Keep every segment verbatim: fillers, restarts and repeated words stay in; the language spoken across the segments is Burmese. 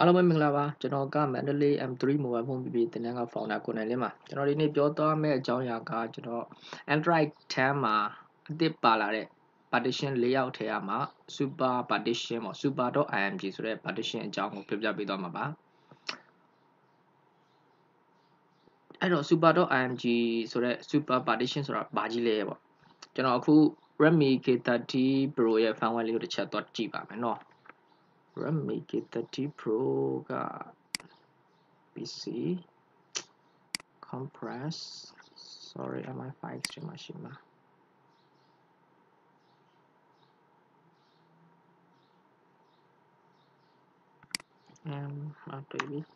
အားလုံးပဲမင်္ဂလာပါကျွန်တော်က Mandalay เอ็ม ทรี mobile phone ပြည်ပြည်တင်တဲ့က founder ကိုနိုင်လင်းပါကျွန်တော်ဒီနေ့ပြောသွားမယ့်အကြောင်းအရာကကျွန်တော် Android tenမှာအသစ်ပါလာတဲ့ Partition Layout ထဲမှာ Super Partition ပေါ့ Super.img ဆိုတဲ့ Partition အကြောင်းကိုပြောပြပေးသွားမှာပါအဲ့တော့ Super.img ဆိုတဲ့ Super Partition ဆိုတာဘာကြီးလဲပေါ့ကျွန်တော်အခု Redmi K thirty Pro ရဲ့ firmware လေးကိုတစ်ချက်သွားကြည့်ပါမယ်နော်Redmi K thirty Pro က P C compress sorry M I five extreme machine မှာ um အတွေ့ပြီ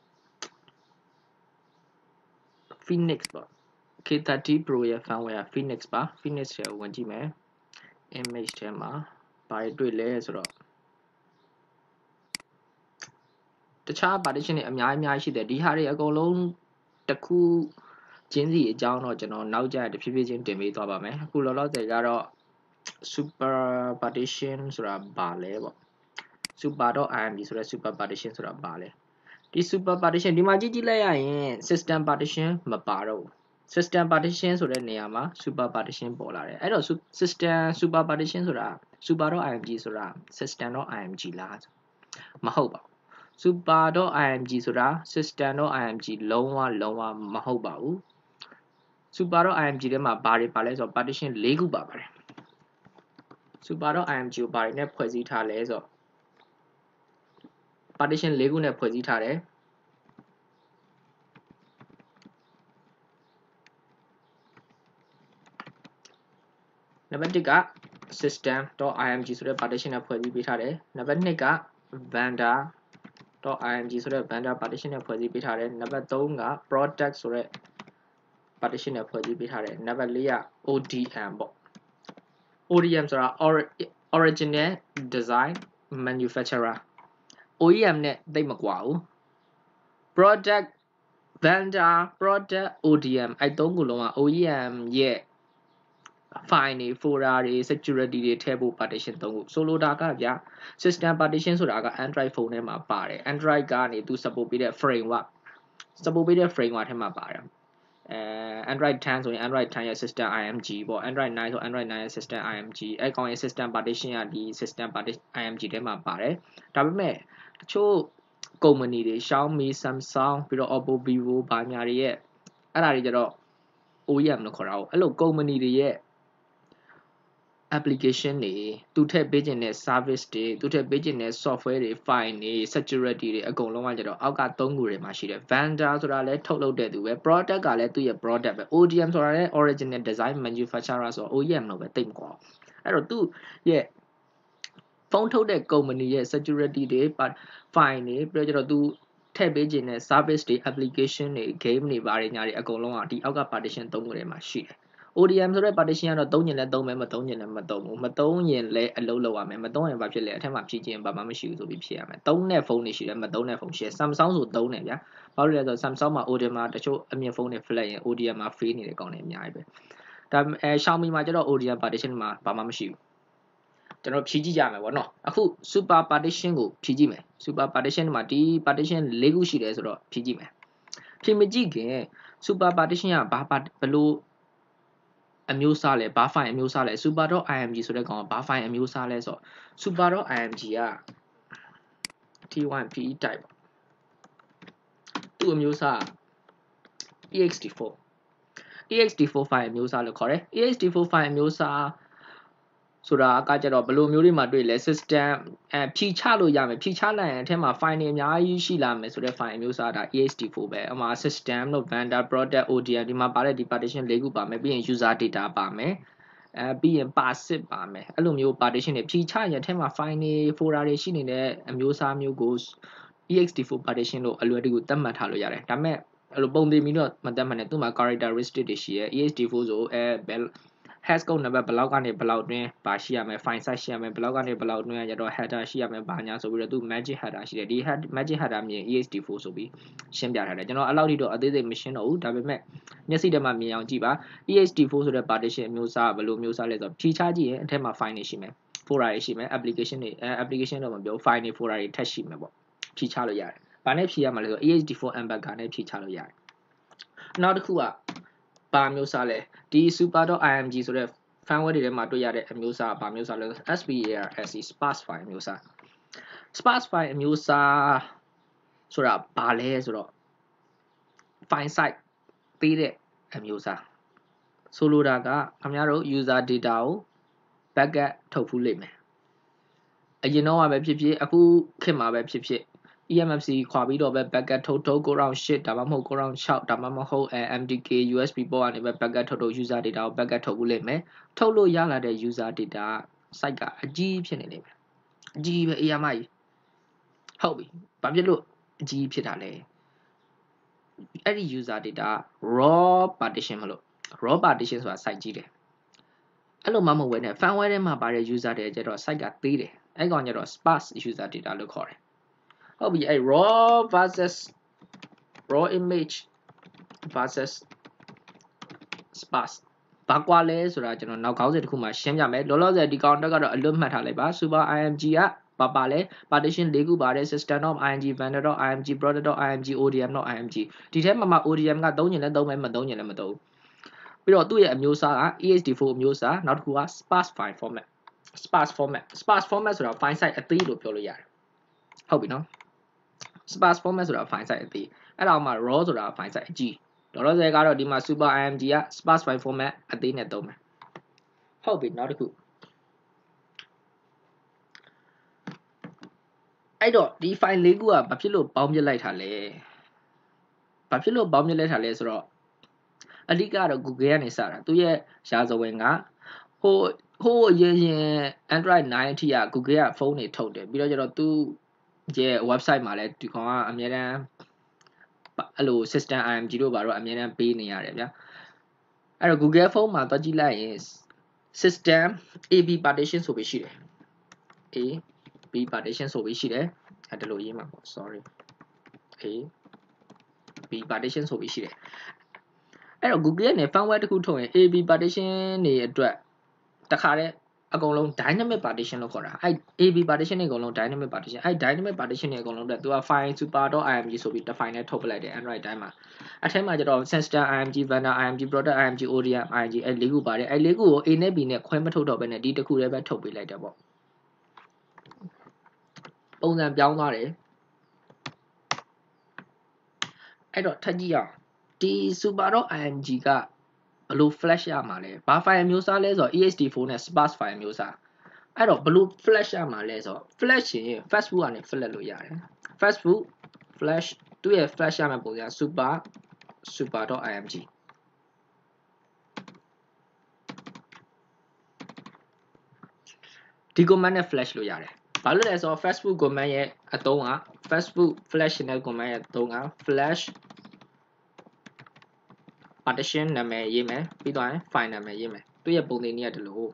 Phoenix ပေါ့ K thirty Pro ရဲ့ firmware က Phoenix ပါ Phoenix ထဲကိုဝင်ကြည့်မယ် image ထဲမှာဘာတွေတွေ့လဲဆိုတော့တခြား partition တွေအများကြီးအများကြီးရှိတယ်ဒီဟာတွေအကုန်လုံးတစ်ခုချင်းစီအကြောင်းတော့ကျွန်တော်နောက်ကျတဖြည်းဖြည်းချင်းတင်ပေးသွားပါမယ်အခုလောလောဆယ်ကတော့ super partition ဆိုတာဘာလဲပေါ့ super.img ဆိုတဲ့ super partition ဆိုတာဘာလဲဒီ super partition ဒီမှာကြည့်ကြည့်လိုက်ရရင် system partition မပါတော့ဘူး system partition ဆိုတဲ့နေရာမှာ super partition ပေါ်လာတယ်အဲ့တော့ system super partition ဆိုတာ super.img ဆိုတာ system.img လားမဟုတ်ပါဘူးSuper.img ဆိုတာ system.img လုံးဝလုံးဝမဟုတ်ပါဘူး Super.img ထဲမှာဘာတွေပါလဲဆိုတော့ partition ၄ခုပါပါတယ် Super.img ကိုဘာတွေနဲ့ဖွဲ့စည်းထားလဲဆိုတော့ partition ၄ခုနဲ့ဖွဲ့စည်းထားတယ်နံပါတ်၁က system.img ဆိုတဲ့ partition နဲ့ဖွဲ့စည်းပေးထားတယ်နံပါတ်၂က vendor .img ဆိုတဲ့ vendor partition နဲ့ဖွဲ့စည်းပေးထားတယ်နံပါတ်၃က product ဆိုတဲ့ partition နဲ့ဖွဲ့စည်းပေးထားတယ်နံပါတ်၄က O D M ပေါ့ O D M ဆိုတာ original design manufacturer O E M နဲ့သိပ်မကွာဘူး product vendor product O D M အဲ့သုံးခုလုံးက O E M ရဲ့ file တွေ folder တွေ security တွေထည့်ဖို့ partition သုံးခုဆိုလိုတာကဗျာ system partition ဆိုတာက Android phone ထဲမှာပါတယ် Android ကနေသူ support ပေးတဲ့ framework support ပေးတဲ့ framework ထဲမှာပါတယ်အဲ Android ten ဆိုရင် Android ten ရဲ့ system I M G ပေါ့ Android nine ဆို Android nine ရဲ့ system I M G အဲ့ကောင်ရဲ့ system partition ကဒီ system partition I M G ထဲမှာပါတယ်ဒါပေမဲ့တချို့ company တွေ Xiaomi Samsung ပြီးတော့ Oppo Vivo ဘာညာတွေရဲ့အဲ့ဒါတွေကြတော့ O E M လို့ခေါ်တာဟုတ်အဲ့လို company တွေရဲ့application တွေသူထည့်ပေးခြင်းတဲ့ service တွေသူထည့်ပေးခြင်းတဲ့ software တွေ file တွေ security တွေအကုန်လုံးကကြတော့အောက်ကသုံးခုတွေမှာရှိတယ် vendor ဆိုတာလည်းထုတ်လုပ်တဲ့သူပဲ product ကလည်းသူ့ရဲ့ product ပဲ O D M ဆိုတာလည်း original design manufacturer ဆိုတော့ O E M လို့ပဲသိမကွာအဲ့တော့သူ့ရဲ့ဖုန်းထုတ်တဲ့ company ရဲ့ security တွေ file တွေပြီးတော့ကြတော့သူထည့်ပေးခြင်းတဲ့ service တွေ application တွေ game တွေဘာတွေညာတွေအကုန်လုံးကဒီအောက်က partition သုံးခုထဲမှာရှိတယ်O D M ဆိုတဲ့ partition ကတော့သုံးရင်လည်းသုံးမယ်မသုံးရင်လည်းမသုံးဘူးမသုံးရင်လည်းအလုပ်လုပ်ရမယ်မသုံးရင်ဘာဖြစ်လဲအထက်မှာဖြည့်ခြင်းဘာမှမရှိဘူးဆိုပြီးဖြည့်ရမယ်သုံးတဲ့ဖုန်းတွေရှိတယ်မသုံးတဲ့ဖုန်းရှိတယ် Samsung ဆိုသုံးတယ်ဗျာဘာလို့လဲဆိုတော့ Samsung မှာ O D M မှာတချို့အမြင့်ဖုန်းတွေ flat ရင် O D M မှာ fail နေတယ်ကောင်းတယ်အများကြီးပဲဒါအဲ Xiaomi မှာကျတော့ O D M partition မှာဘာမှမရှိဘူးကျွန်တော်ဖြည့်ကြည့်ကြမယ်ဗောနော်အခု super partition ကိုဖြည့်ကြည့်မယ် super partition မှာဒီ partition ၄ခုရှိတယ်ဆိုတော့ဖြည့်ကြည့်မယ်ဖြည့်မကြည့်ခင် super partition ကဘာဘလို့အမျိုးအစားလဲဘာ file အမျိုးအစားလဲ super.img ဆိုတဲ့ကောင်ကဘာ file အမျိုးအစားလဲဆိုတော့ super.img က T one P E type ပေါ့သူ့အမျိုးအစား E X T four E X T four file အမျိုးအစားလို့ခေါ်တယ် E X T four file အမျိုးအစားဆိုတာကကြတော့ဘယ်လိုမျိုးတွေမှာတွေ့လဲ system အဲဖြည့်ချလို့ရမယ်ဖြည့်ချလိုက်ရင်အထက်မှာ file တွေအများကြီးရှိလာမယ်ဆိုတဲ့ file အမျိုးအစားဒါ E X T four ပဲအမှာ system တို့ vendor product O D M ဒီမှာပါတဲ့ဒီ partition ၄ခုပါမယ်ပြီးရင် user data ပါမယ်အဲပြီးရင် passive ပါမယ်အဲ့လိုမျိုး partition တွေဖြည့်ချရင်အထက်မှာ file တွေ folder တွေရှိနေတဲ့အမျိုးအစားမျိုးကို E X T four partition လို့အလွယ်တကူသတ်မှတ်ထားလို့ရတယ်ဒါပေမဲ့အဲ့လိုပုံသေးမီတော့မသတ်မှတ်နဲ့သူ့မှာ characteristic တွေရှိရဲ E X T four ဆိုအဲဘယ်hash code နံပါတ်ဘယ်လောက်ကနေဘယ်လောက်တွင်းပါရှိရမယ် file size ရှိရမယ်ဘယ်လောက်ကနေဘယ်လောက်တွင်းရတော့ header ရှိရမယ်ဘာညာဆိုပြီးတော့သူ magic header ရှိတယ်ဒီ magic header မြင် E X T four ဆိုပြီးရှင်းပြထားတယ်ကျွန်တော်အဲ့လောက်ထိတော့အသေးစိတ်မရှင်းတော့ဘူးဒါပေမဲ့မျက်စိထဲမှာမြင်အောင်ကြည့်ပါ E X T four ဆိုတဲ့ partition အမျိုးအစားဘယ်လိုမျိုးစားလဲဆိုတော့ဖြည့်ချကြည့်ရင်အထက်မှာ file တွေရှိမယ် folder တွေရှိမယ် application တွေအဲ application တော့မပြော file တွေ folder တွေထပ်ရှိမယ်ပေါ့ဖြီးချလို့ရတယ်။ဘာနဲ့ဖြီးရမှာလဲဆို A H D four Unpack နဲ့ဖြီးချလို့ရတယ်။နောက်တစ်ခုကဘာမျိုးစားလဲဒီ super.img ဆိုတဲ့ firmware တွေထဲမှာတွေ့ရတဲ့အမျိုးအစားဘာမျိုးစားလဲ sparse sparse file အမျိုးအစား sparse file အမျိုးအစားဆိုတာဘာလဲဆိုတော့ file size သေးတဲ့အမျိုးအစားဆိုလိုတာကခင်ဗျားတို့ user data ကို backup ထုတ်ဖူးလိမ့်မယ်အရင်တော့ပဲဖြစ်ဖြစ်အခုခေတ်မှာပဲဖြစ်ဖြစ် E M F C ခွာပြီးတော့ပဲ backup ထုတ်ထုတ်ကိုရောင်eightဒါမှမဟုတ်ကိုရောင်sixဒါမှမဟုတ် M D K U S B ပေါ်ကနေပဲ backup ထုတ်ထုတ် user data ကို backup ထုတ်ဖူးလိမ့်မယ်ထုတ်လို့ရလာတဲ့ user data site ကအကြီးဖြစ်နေလိမ့်မယ်အကြီးပဲအေးရမကြီးဟုတ်ပြီဘာဖြစ်လို့အကြီးဖြစ်တာလဲအဲ့ဒီ user data raw partition မလို့ raw partition ဆိုတာ site ကြီးတယ်အဲ့လိုမှမဟုတ်ဘဲနဲ့ firmware ထဲမှာပါတဲ့ user တွေကျတော့ site ကသေးတယ်အဲ့ကောင်ကျတော့ sparse user data လို့ခေါ်တယ်ဟုတ်ပြီအဲ့ raw versus raw image versus sparse ဘာကွာလဲဆိုတာကျွန်တော်နောက်ခေါင်းစဉ်တစ်ခုမှရှင်းပြမယ်လောလောဆယ်ဒီကောင်တက်ကတော့အလွတ်မှတ်ထားလိုက်ပါ super.img ကပါပါလဲ partition ၄ခုပါတယ် system.img vendor.img product.img odm.img ဒီထဲမှာမှ odm ကသုံးချင်လဲသုံးမယ်မသုံးချင်လဲမသုံးပြီးတော့သူ့ရဲ့အမျိုးအစားက E H D four အမျိုးအစားနောက်တစ်ခုက sparse file format sparse format sparse format ဆိုတာ file size အသေးလို့ပြောလို့ရတယ်ဟုတ်ပြီနော် sparse format ဆိုတာ file size အသေးအဲ့ဒါမှ raw ဆိုတာ file size အကြီးလောလောဆယ်ကတော့ဒီမှာ super.img က sparse file format အသေးနဲ့သုံးမယ်ဟုတ်ပြီနောက်တစ်ခုအဲ့တော့ဒီ file ၄ခုကဘာဖြစ်လို့ပေါင်းပြလိုက်တာလဲဘာဖြစ်လို့ပေါင်းပြလိုက်တာလဲဆိုတော့အဓိကတော့ Google ကနေစတာသူရဲ့ရာဇဝင်ကဟိုဟိုအရင်ရင် Android nine အထိက Google ကဖုန်းတွေထုတ်တယ်ပြီးတော့ကျတော့သူရဲ့ website မှာလည်းဒီကောင်ကအများတန်းအဲ့လို system.img တို့ဘာတော့အများတန်းပေးနေရတယ်ဗျာအဲ့တော့ Google ဖုန်းမှာတွက်ကြည့်လိုက်ရင် system A B partition ဆိုပြီးရှိတယ် A B partition ဆိုပြီးရှိတယ်အဲ့ဒါလိုရေးမှာပေါ့ sorry A B partition ဆိုပြီးရှိတယ်အဲ့တော့ Google နဲ့ firmware တစ်ခုထုတ်ရင် A B partition တွေအတွက်တခါတည်းအကုန်လုံး dynamic partition လို့ခေါ်တာအဲ့ A B partition တွေအကုန်လုံး dynamic partition အဲ့ dynamic partition တွေအကုန်လုံးအတွက်သူက file super.img ဆိုပြီးတစ် file နဲ့ထုတ်ပလိုက်တယ် Android တိုင်းမှာအထက်မှာကျတော့ system.img vendor.img product.img odm.img အဲ့လေးခုပါတယ်အဲ့လေးခုကို A နဲ့ B နဲ့ခွဲမထုတ်တော့ဘဲနဲ့ဒီတစ်ခုတည်းပဲထုတ်ပေးလိုက်တယ်ပေါ့ပုံစံပြောင်းသွားတယ်အဲ့တော့ထပ်ကြည့်အောင်ဒီ super.img ကဘယ်လို flash ရမှာလဲဘာ file မျိုးစားလဲဆိုတော့ E H D four နဲ့ sparse file မျိုးစားအဲ့တော့ဘယ်လို flash ရမှာလဲဆိုတော့ flash ရင် Facebook ကနေ flash လို့ရတယ် Facebook flash သူ့ရဲ့ flash ရမယ့်ပုံစံ super super.img ဒီ command နဲ့ flash လို့ရတယ်ဘာလို့လဲဆိုတော့ Facebook command ရဲ့အသုံးက Facebook flash နဲ့ command ရဲ့အသုံးက flash partition နာမည်ရေးမယ်ပြီးတော့ file နာမည်ရေးမယ်သူ့ရဲ့ပုံသင်နည်းကဒီလို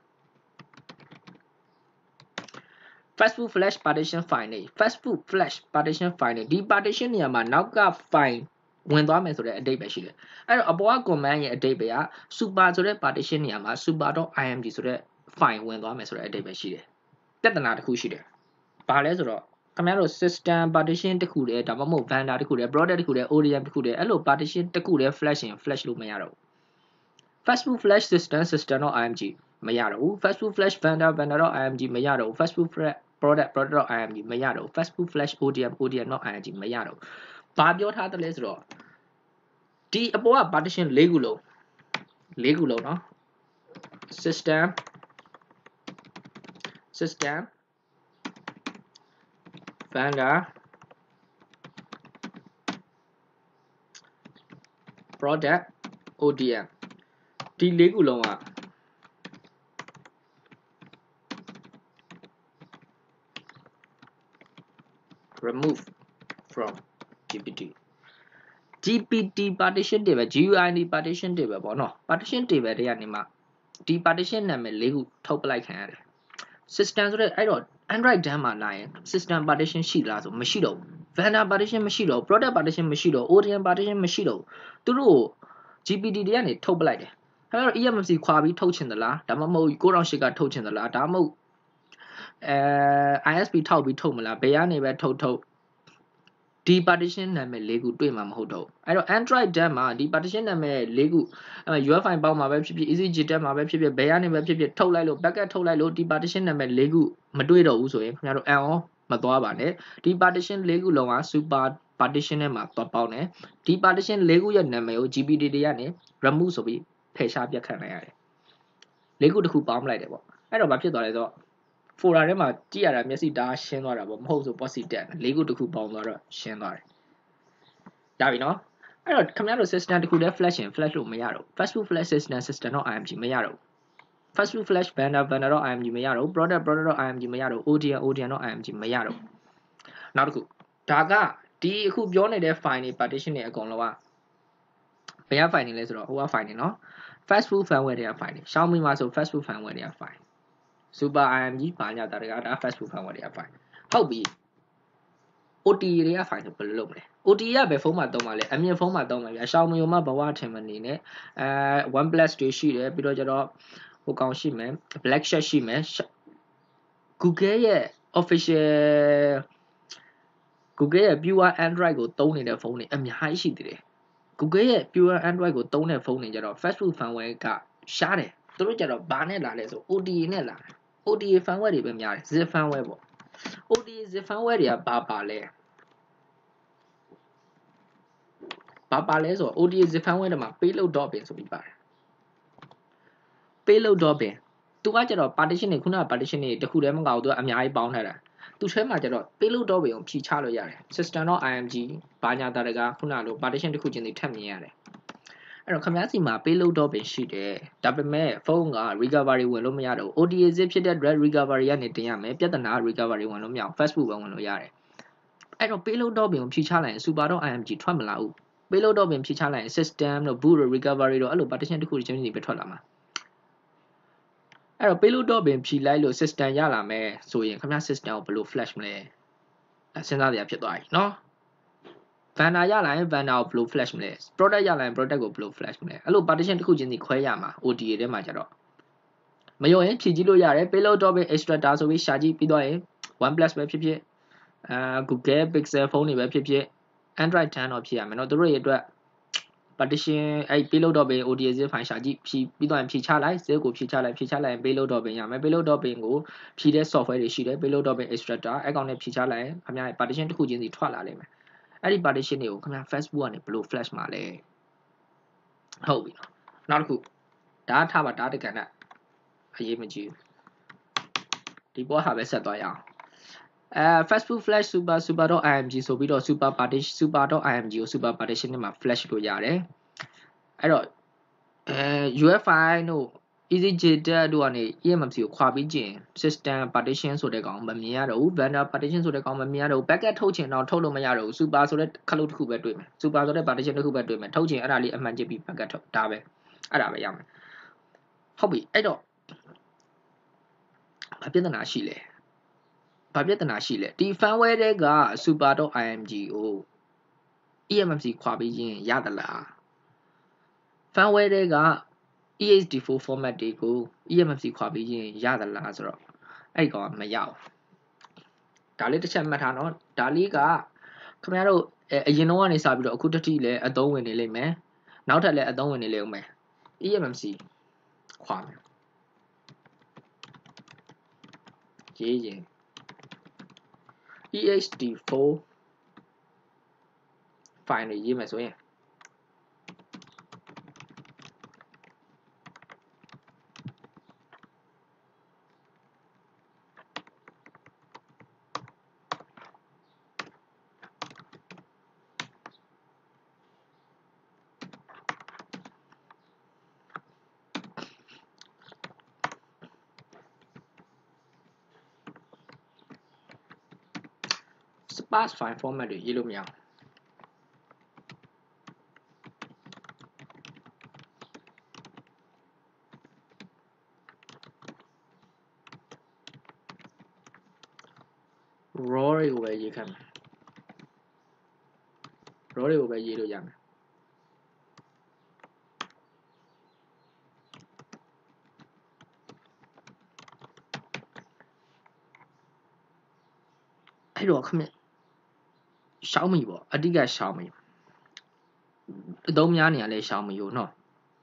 Facebook flash partition file နေ Facebook flash partition file နေဒီ partition နေရာမှာနောက်က file ဝင်သွားမယ်ဆိုတဲ့အဓိပ္ပာယ်ရှိတယ်အဲ့တော့အပေါ်က command ရဲ့အဓိပ္ပာယ်က super ဆိုတဲ့ partition နေရာမှာ super.img ဆိုတဲ့ file ဝင်သွားမယ်ဆိုတဲ့အဓိပ္ပာယ်ရှိတယ်ပြဿနာတစ်ခုရှိတယ်ဘာလဲဆိုတော့ခင်ဗျားတို့ system partition တစ်ခုတည်းဒါမှမဟုတ် vendor တစ်ခုတည်း product တစ်ခုတည်း odm တစ်ခုတည်းအဲ့လို partition တစ်ခုတည်း flash ရင် flash လို့မရတော့ဘူး Facebook flash system system.img မရတော့ဘူး Facebook flash vendor vendor.img မရတော့ဘူး Facebook product product.img မရတော့ဘူး Facebook flash odm odm.img မရတော့ဘူးဘာပြောထားတယ်လဲဆိုတော့ဒီအပေါ်က partition ၄ခုလုံး၄ခုလုံးเนาะ system system vendor product odm ဒီ၄ခုလုံးက remove from G P T G P T partition table G U I D partition table ပေါ့နော် partition table တွေကနေမှဒီ partition နာမည်၄ခုထုတ်ပလိုက်ခံရတယ် system ဆိုတဲ့အဲ့တော့ Android တန်းမှာလာရင် system partition ရှိလားဆိုမရှိတော့ဘူး vendor partition မရှိတော့ဘူး product partition မရှိတော့ဘူး odm partition မရှိတော့ဘူးသူတို့ G P T တွေကနေထုတ်ပလိုက်တယ်အဲ့တော့ E M F C ခွာပြီးထုတ်ချင်သလားဒါမှမဟုတ်ကိုရောင်ရှစ်ကထုတ်ချင်သလားဒါမှမဟုတ်အဲ I S P ထောက်ပြီးထုတ်မလားဘယ်ကနေပဲထုတ်ထုတ်ဒီ partition နာမည်၄ခုတွေ့မှာမဟုတ်တော့အဲ့တော့ Android တက်မှာဒီ partition နာမည်၄ခု U F I ပေါင်းမှာပဲဖြစ်ဖြစ် easy တက်မှာပဲဖြစ်ဖြစ်ဘယ်ကနေပဲဖြစ်ဖြစ်ထုတ်လိုက်လို့ packet ထုတ်လိုက်လို့ဒီ partition နာမည်၄ခုမတွေ့တော့ဘူးဆိုရင်ခင်ဗျားတို့ add on မသွားပါနဲ့ဒီ partition ၄ခုလုံးက super partition နဲ့မှာသွားပေါင်းတယ်ဒီ partition ၄ခုရဲ့နာမည်ကို G P D တွေကနေ remove ဆိုပြီးဖယ်ရှားပြတ်ခတ်နိုင်ရတယ်၄ခုတစ်ခုပေါင်းလိုက်တယ်ပေါ့အဲ့တော့ဘာဖြစ်သွားလဲဆိုတော့folder ထဲမှာကြည့်ရတာမျက်စိဒါရှင်းသွားတာပေါ့မဟုတ်ဆို post တက်လေးခုတစ်ခုပေါင်းသွားတော့ရှင်းသွားတယ်ဒါပြီနော်အဲ့တော့ခင်ဗျားတို့ system တစ်ခုတည်း flash ရင် flash လို့မရတော့ Facebook flash system system.img မရတော့ Facebook flash banner banner.img မရတော့ product product.img မရတော့ audience audience.img မရတော့နောက်တစ်ခုဒါကဒီအခုပြောနေတဲ့ file တွေ partition တွေအကုန်လုံးကဘယ်က file တွေလဲဆိုတော့ဟိုက file တွေနော် Facebook firmware တွေက file တွေ Xiaomi မှာဆို Facebook firmware တွေက file Super.img ဘာညာတာတွေကဒါ Facebook firmware တွေက file ဟုတ်ပြီ O T A တွေက file ဆိုဘယ်လိုလုပ်မလဲ O T A ကဘယ်ဖုန်းမှာသုံးမှာလဲအမြင့်ဖုန်းမှာသုံးမှာဗျာ Xiaomi မှာဘဝထင်မနေနဲ့အဲ OnePlus တွေရှိတယ်ပြီးတော့ကျတော့ဟိုကောင်ရှိမယ် Black Shark ရှိမယ် Google ရဲ့ official Google ရဲ့ pure Android ကိုသုံးနေတဲ့ဖုန်းတွေအများကြီးရှိသေးတယ် Google ရဲ့ pure Android ကိုသုံးတဲ့ဖုန်းတွေကျတော့ Facebook firmware ကရှားတယ်သူတို့ကျတော့ဘာနဲ့လာလဲဆို O T A နဲ့လာတယ် O T A firmware တွေပဲများတယ် zip firmware ပေါ့ O T A zip firmware တွေကဘာပါလဲဘာပါလဲဆိုတော့ O T A zip firmware တွေမှာ payload.bin ဆိုပြီးပါတယ် payload.bin သူကကျတော့ partition တွေခုနက partition တွေတခုတည်းမကဘူးသူကအများကြီးပေါင်းထားတာသူထဲမှာကျတော့ payload.bin ကိုဖြည့်ချလို့ရတယ် system.img ဘာညာတာတကခုနလို partition တစ်ခုချင်းစီထပ်မြင်ရတယ်အဲ့တော့ခင်ဗျားစီမှာ payload.bin ရှိတယ်ဒါပေမဲ့ဖုန်းက recovery ဝင်လို့မရတော့ O T A zip ဖြစ်တဲ့ recovery ကနေတင်ရမယ်ပြဿနာ recovery ဝင်လို့မရအောင် Facebook ပဲဝင်လို့ရတယ်အဲ့တော့ payload.bin ကိုဖြည့်ချလိုက်ရင် super.img ထွက်မလာဘူး payload.bin ဖြည့်ချလိုက်ရင် system တို့ boot တို့ recovery တို့အဲ့လို partition တစ်ခုချင်းစီပဲထွက်လာမှာအဲ့တော့ payload.bin ဖြည့်လိုက်လို့ system ရလာမယ်ဆိုရင်ခင်ဗျား system ကိုဘယ်လို flash မလဲစဉ်းစားစရာဖြစ်သွားပြီနော် banner ရလာရင် banner ကိုဘယ်လို flash မလဲ product ရလာရင် product ကိုဘယ်လို flash မလဲအဲ့လို partition တစ်ခုချင်းစီခွဲရမှာ O T A ထဲမှာကျတော့မယုံရင်ဖြည့်ကြည့်လို့ရတယ် payload.bin extractor ဆိုပြီးရှာကြည့်ပြီးတော့ရင် OnePlus ပဲဖြစ်ဖြစ်အာ Google Pixel ဖုန်းတွေပဲဖြစ်ဖြစ် Android tenတော့ဖြည့်ရမယ်နော်သူတို့ရဲ့အတွက် partition အဲ့ payload.bin O T A zip file ရှာကြည့်ဖြည့်ပြီးတော့ဖြည့်ချလိုက် zip ကိုဖြည့်ချလိုက်ဖြည့်ချလိုက်ရင် payload.bin ရမယ် payload.bin ကိုဖြည့်တဲ့ software တွေရှိတယ် payload.bin extractor အဲ့ကောင်နဲ့ဖြည့်ချလိုက်ရင်ခင်ဗျား partition တစ်ခုချင်းစီထွက်လာလိမ့်မယ်အဲ့ဒီ partition တွေကိုခင်ဗျား Facebook ကနေဘယ်လို flash မှာလဲဟုတ်ပြီနော်နောက်တစ်ခုဒါထားပါဒါတကန်အရေးမကြီးဘူးဒီပေါ်ဟာပဲဆက်သွားရအောင်အဲ Facebook flash super super.img ဆိုပြီးတော့ super partition super.img ကို super partition နဲ့မှာ flash လို့ရတယ်အဲ့တော့အဲ U F I တို့ easyjter တို့ကနေ E M M C ကိုခွာပြီးကျင် system partition ဆိုတဲ့ကောင်မမြင်ရတော့ဘူး vendor partition ဆိုတဲ့ကောင်မမြင်ရတော့ဘူး packet ထုတ်ချင်တော့ထုတ်လို့မရတော့ဘူး super ဆိုတဲ့ခလုတ်တစ်ခုပဲတွေ့မယ် super ဆိုတဲ့ partition တစ်ခုပဲတွေ့မယ်ထုတ်ချင်အဲ့ဒါလေးအမှန်ကြည့်ပြီး packet ထုတ်ဒါပဲအဲ့ဒါပဲရမယ်ဟုတ်ပြီအဲ့တော့ဘာပြဿနာရှိလဲဘာပြဿနာရှိလဲဒီ firmware တွေက super.img ကို E M M C ခွာပြီးရင်ရသလား firmware တွေက E H D four format တွေကို E M M C ခွာပြီးရင်ရသလားဆိုတော့အဲ့ကောင်ကမရဘူးဒါလေးတစ်ချက်မှတ်ထားနော်ဒါလေးကခင်ဗျားတို့အရင်တော့ကနေစပြီးတော့အခုတတိလည်းအသုံးဝင်နေလိမ့်မယ်နောက်ထပ်လည်းအသုံးဝင်နေလိမ့်မယ် E M M C ခွာမယ်ရေးရင် E H D four file တွေရေးမယ်ဆိုရင်sparse file format တွေရေးလို့မရအောင်raw တွေကိုပဲရေးခတ်မယ် raw တွေကိုပဲရေးလို့ရမယ်အဲ့တော့ခမ Xiaomi ပေါ့အတိက Xiaomi အသုံးများနေရလဲ Xiaomi ကိုနော်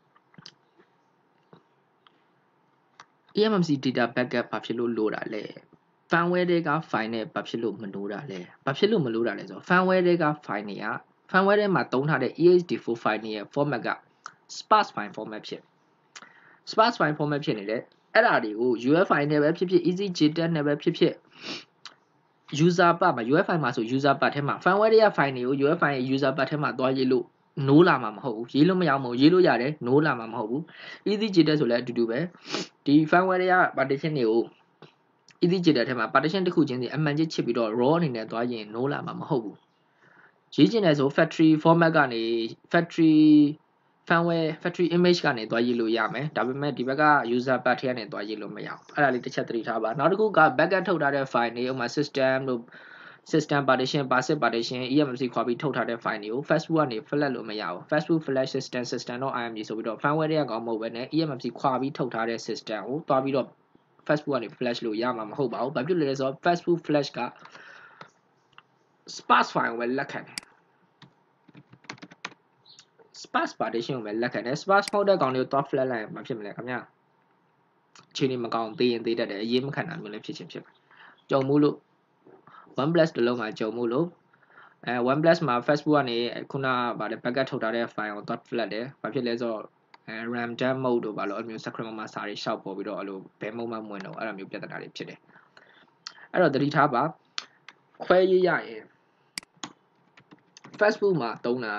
E M M C data backup ဘာဖြစ်လို့လိုတာလဲ firmware တွေက file နဲ့ဘာဖြစ်လို့မလိုတာလဲဘာဖြစ်လို့မလိုတာလဲဆိုတော့ firmware တွေက file တွေက firmware ထဲမှာသုံးထားတဲ့ E H D four file တွေရဲ့ format က sparse file format ဖြစ် sparse file format ဖြစ်နေတယ်အဲ့ဒါတွေကို U F I နဲ့ပဲဖြစ်ဖြစ် EasyJet နဲ့ပဲဖြစ်ဖြစ် user part မှာ U F I မှာဆို user part ထဲမှာ firmware တွေက file တွေကို U F I ရဲ့ user part ထဲမှာသွားရေးလို့နိုးလာမှာမဟုတ်ဘူးရေးလို့မရဘူးရေးလို့ရတယ်နိုးလာမှာမဟုတ်ဘူး EasyJet ဆိုလည်းအတူတူပဲဒီ firmware တွေက partition တွေကို EasyJet ထဲမှာ partition တစ်ခုချင်းစီအမှန်ကြီးချစ်ပြီးတော့ raw အနေနဲ့သွားရင်နိုးလာမှာမဟုတ်ဘူးရေးချင်တယ်ဆို factory format ကနေ factory firmware factory image ကနေသွားရေးလို့ရမယ်ဒါပေမဲ့ဒီဘက်က user part ထဲကနေသွားရေးလို့မရဘူးအဲ့ဒါလေးတစ်ချက်သတိထားပါနောက်တစ်ခုက backup ထုတ်ထားတဲ့ file တွေဥပမာ system တို့ system partition passive partition E M M C ခွာပြီးထုတ်ထားတဲ့ file တွေကို Facebook ကနေ flash လို့မရဘူး Facebook flash system system.img ဆိုပြီးတော့ firmware တွေကကောင်းမဟုတ်ဘဲနဲ့ E M M C ခွာပြီးထုတ်ထားတဲ့ system ကိုသွားပြီးတော့ Facebook ကနေ flash လို့ရမှာမဟုတ်ပါဘူးဘာဖြစ်လို့လဲဆိုတော့ Facebook flash က sparse file ကိုပဲလက်ခံတယ် sparse partition ကိုပဲလက်ခံတယ် sparse မဟုတ်တဲ့ကောင်တွေကိုသွား flash လိုက်ရင်မဖြစ်မလဲခင်ဗျာအချိန်ကြီးမကောင်းသေးရင်သေးတတ်တယ်အရေးမခံတာမျိုးလည်းဖြစ်ချင်းဖြစ်မယ်ကြုံမှုလို့ one plus တစ်လုံးမှာကြုံမှုလို့အဲ one plus မှာ Facebook ကနေခုနကဗာလေ backup ထုတ်ထားတဲ့ file ကိုသွား flash တယ်ဘာဖြစ်လဲဆိုတော့အဲ RAM dump mode တို့ဗာလို့အဲ့လိုမျိုး script မှာစာတွေရှောက်ပေါ်ပြီးတော့အဲ့လိုဘယ် mode မှမဝင်တော့အဲ့လိုမျိုးပြဿနာတွေဖြစ်တယ်အဲ့တော့သတိထားပါခွဲရေးရရင် Facebook မှာသုံးတာ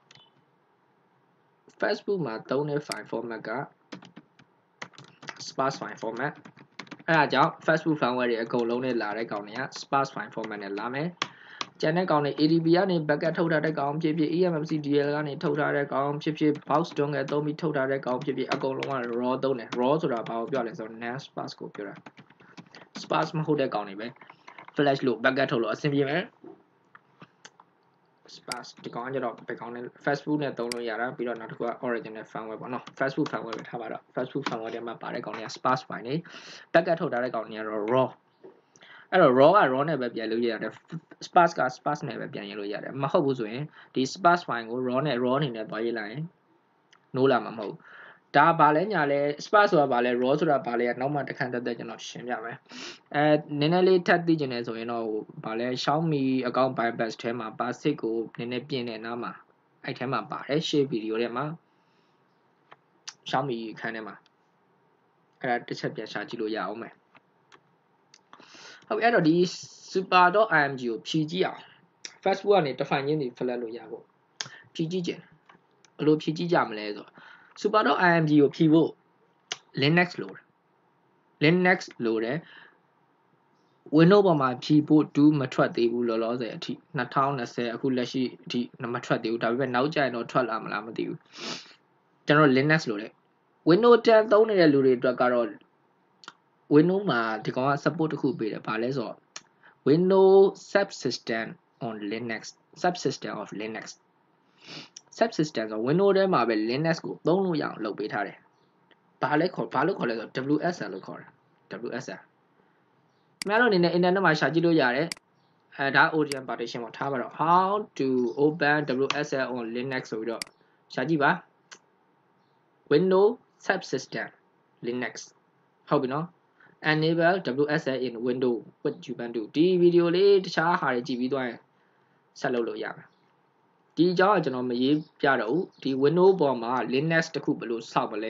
Facebook မှာသုံးတဲ့ file format က sparse file format အဲ့ဒါကြောင့် Facebook firmware တွေအကုန်လုံးနဲ့လာတဲ့ကောင်တွေက sparse file format နဲ့လာမယ်ကျန်တဲ့ကောင်တွေ A D B ကနေ backup ထုတ်ထားတဲ့ကောင်ဖြစ်ဖြစ် E M M C D L ကနေထုတ်ထားတဲ့ကောင်ဖြစ်ဖြစ် box dongle သုံးပြီးထုတ်ထားတဲ့ကောင်ဖြစ်ဖြစ်အကုန်လုံးက raw သုံးတယ် raw ဆိုတာဘာကိုပြောလဲဆိုတော့ non-sparse ကိုပြောတာ sparse မဟုတ်တဲ့ကောင်တွေပဲ flash လို့ backup ထုတ်လို့အဆင်ပြေမယ် sparse ဒီကောင်ကကျတော့ဘယ်ကောင်နဲ့ Facebook နဲ့သုံးလို့ရတာပြီးတော့နောက်တစ်ခုက original firmware ပေါ့နော် Facebook firmware ပဲထားပါတော့ Facebook firmware ထဲမှာပါတဲ့ကောင်တွေက sparse file တွေ backup ထုတ်ထားတဲ့ကောင်တွေကတော့ raw အဲ့တော့ raw က raw နဲ့ပဲပြန်လို့ရတယ် sparse က sparse နဲ့ပဲပြန်ရေးလို့ရတယ်မဟုတ်ဘူးဆိုရင်ဒီ sparse file ကို raw နဲ့ raw အနေနဲ့သွားရေးလိုက်ရင်နိုးလာမှာမဟုတ်ဒါဘာလဲညာလဲ sparse ဆိုတာဘာလဲ raw ဆိုတာဘာလဲနောက်မှတစ်ခါတက်တက်ကျွန်တော်ရှင်းပြမယ်အဲနည်းနည်းလေးထပ်သိချင်တယ်ဆိုရင်တော့ဘာလဲ Xiaomi account bypass ထဲမှာ basic ကိုနည်းနည်းပြင်တဲ့နားမှာအဲ့ထဲမှာပါတယ်ရှေ့ဗီဒီယိုထဲမှာ Xiaomi အခန်းထဲမှာအဲ့ဒါတစ်ချက်ပြန်ရှာကြည့်လို့ရအောင်မယ်ဟုတ်ပြီအဲ့တော့ဒီ Super.img ကိုဖြည့်ကြည့်အောင် Facebook ကနေ define ရင်းတွေ flash လို့ရဖို့ဖြည့်ကြည့်ခြင်းဘယ်လိုဖြည့်ကြည့်ကြမလဲဆိုတော့ Super.img ကိုဖြည့်ဖို့ Linux လိုတယ် Linux လိုတယ် Windows ပေါ်မှာဖြည့်ဖို့ do မထွက်သေးဘူးလောလောဆယ်အထိtwenty twentyအခုလက်ရှိအထိမထွက်သေးဘူးဒါပေမဲ့နောက်ကျရင်တော့ထွက်လာမလားမသိဘူးကျွန်တော် Linux လိုတယ် Windows ten သုံးနေတဲ့လူတွေအတွက်ကတော့ Windows မှာဒီကောင်က support တစ်ခုပေးတယ်ဘာလဲဆိုတော့ Windows subsystem on Linux subsystem of Linux subsystem ဆို Windows ထဲမှာပဲ Linux ကိုသုံးလို့ရအောင်လုပ်ပေးထားတယ်ဘာလဲခေါ်ဘာလို့ခေါ်လဲဆိုတော့ W S L လို့ခေါ်တယ် W S L များတော့အနေနဲ့ internet မှာရှာကြည့်လို့ရတယ်အဲဒါ Origin partition ကိုထားပါတော့ how to open W S L on Linux ဆိုပြီးတော့ရှာကြည့်ပါ Windows subsystem Linux ဟုတ်ပြီနော် enable W S L in Windows what you can do ဒီဗီဒီယိုလေးတခြားဟာတွေကြည့်ပြီးသွားရင်ဆက်လုပ်လို့ရမယ်ဒီအကြောင်းကကျွန်တော်မရေးပြတော့ဘူးဒီ Windows ပေါ်မှာ Linux တခုဘယ်လိုစောက်မလဲ